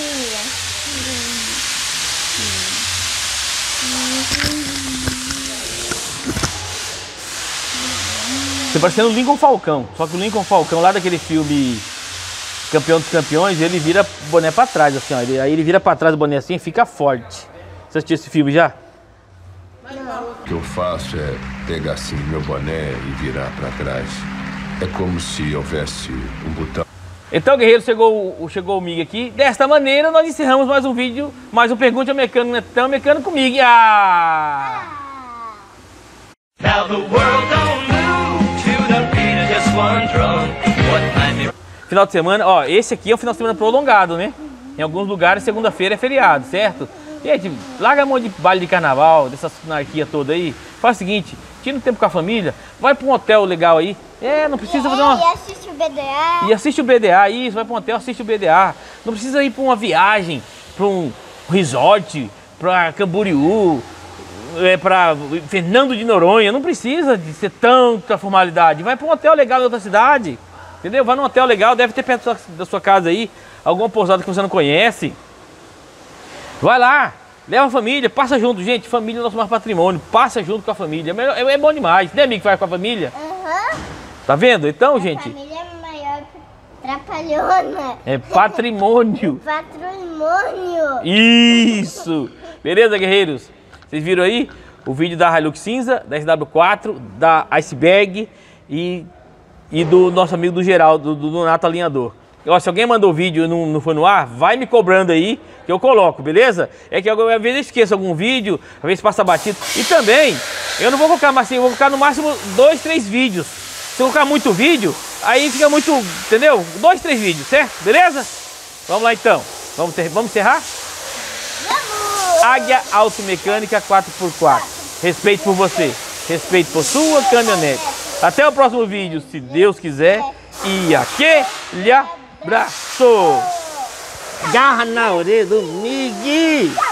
Você parecendo o Lincoln Falcão. Só que o Lincoln Falcão, lá daquele filme Campeão dos Campeões, ele vira o boné pra trás, assim, ó. Ele, aí ele vira pra trás do boné assim e fica forte. Você assistiu esse filme já? O que eu faço é pegar assim meu boné e virar pra trás. É como se houvesse um botão. Então, guerreiro, chegou, chegou o Mig aqui. Desta maneira, nós encerramos mais um vídeo, mais um Pergunte ao Mecânico, Netão, Mecânico Mig. Ah! Now the world don't move to the beat of just one drum. What time... Final de semana, ó, esse aqui é um final de semana prolongado, né? Em alguns lugares, segunda-feira é feriado, certo? Gente, larga a mão de baile de carnaval, dessas anarquia toda aí. Faz o seguinte, tira um tempo com a família, vai pra um hotel legal aí. É, não precisa fazer uma... E assiste o B D A. E assiste o B D A, isso, vai pra um hotel, assiste o B D A. Não precisa ir pra uma viagem, pra um resort, pra Camboriú, é, pra Fernando de Noronha. Não precisa de ser tanta formalidade. Vai pra um hotel legal em outra cidade, entendeu? Vai num hotel legal, deve ter perto da sua casa aí, alguma pousada que você não conhece. Vai lá, leva a família, passa junto, gente. Família é nosso maior patrimônio, passa junto com a família. É, é bom demais, né, amigo, que vai com a família? Aham. Uhum. Tá vendo? Então, a gente... família é maior trapalhona. É patrimônio. Patrimônio. Isso. Beleza, guerreiros? Vocês viram aí o vídeo da Hilux cinza, da S W quatro, da Iceberg e, e do nosso amigo do Geraldo, do, do Donato Alinhador. Ó, se alguém mandou vídeo e não, não foi no ar, vai me cobrando aí que eu coloco, beleza? É que alguma vez eu esqueço algum vídeo, às vezes passa batido. E também, eu não vou colocar mais assim, eu vou colocar no máximo dois, três vídeos. Se eu colocar muito vídeo, aí fica muito, entendeu? Dois, três vídeos, certo? Beleza? Vamos lá então. Vamos, ter, vamos encerrar? Vamos! Águia Automecânica quatro por quatro. Respeito por você. Respeito por sua caminhonete. Até o próximo vídeo, se Deus quiser. E aquele abraço. Garra na orelha do Migui.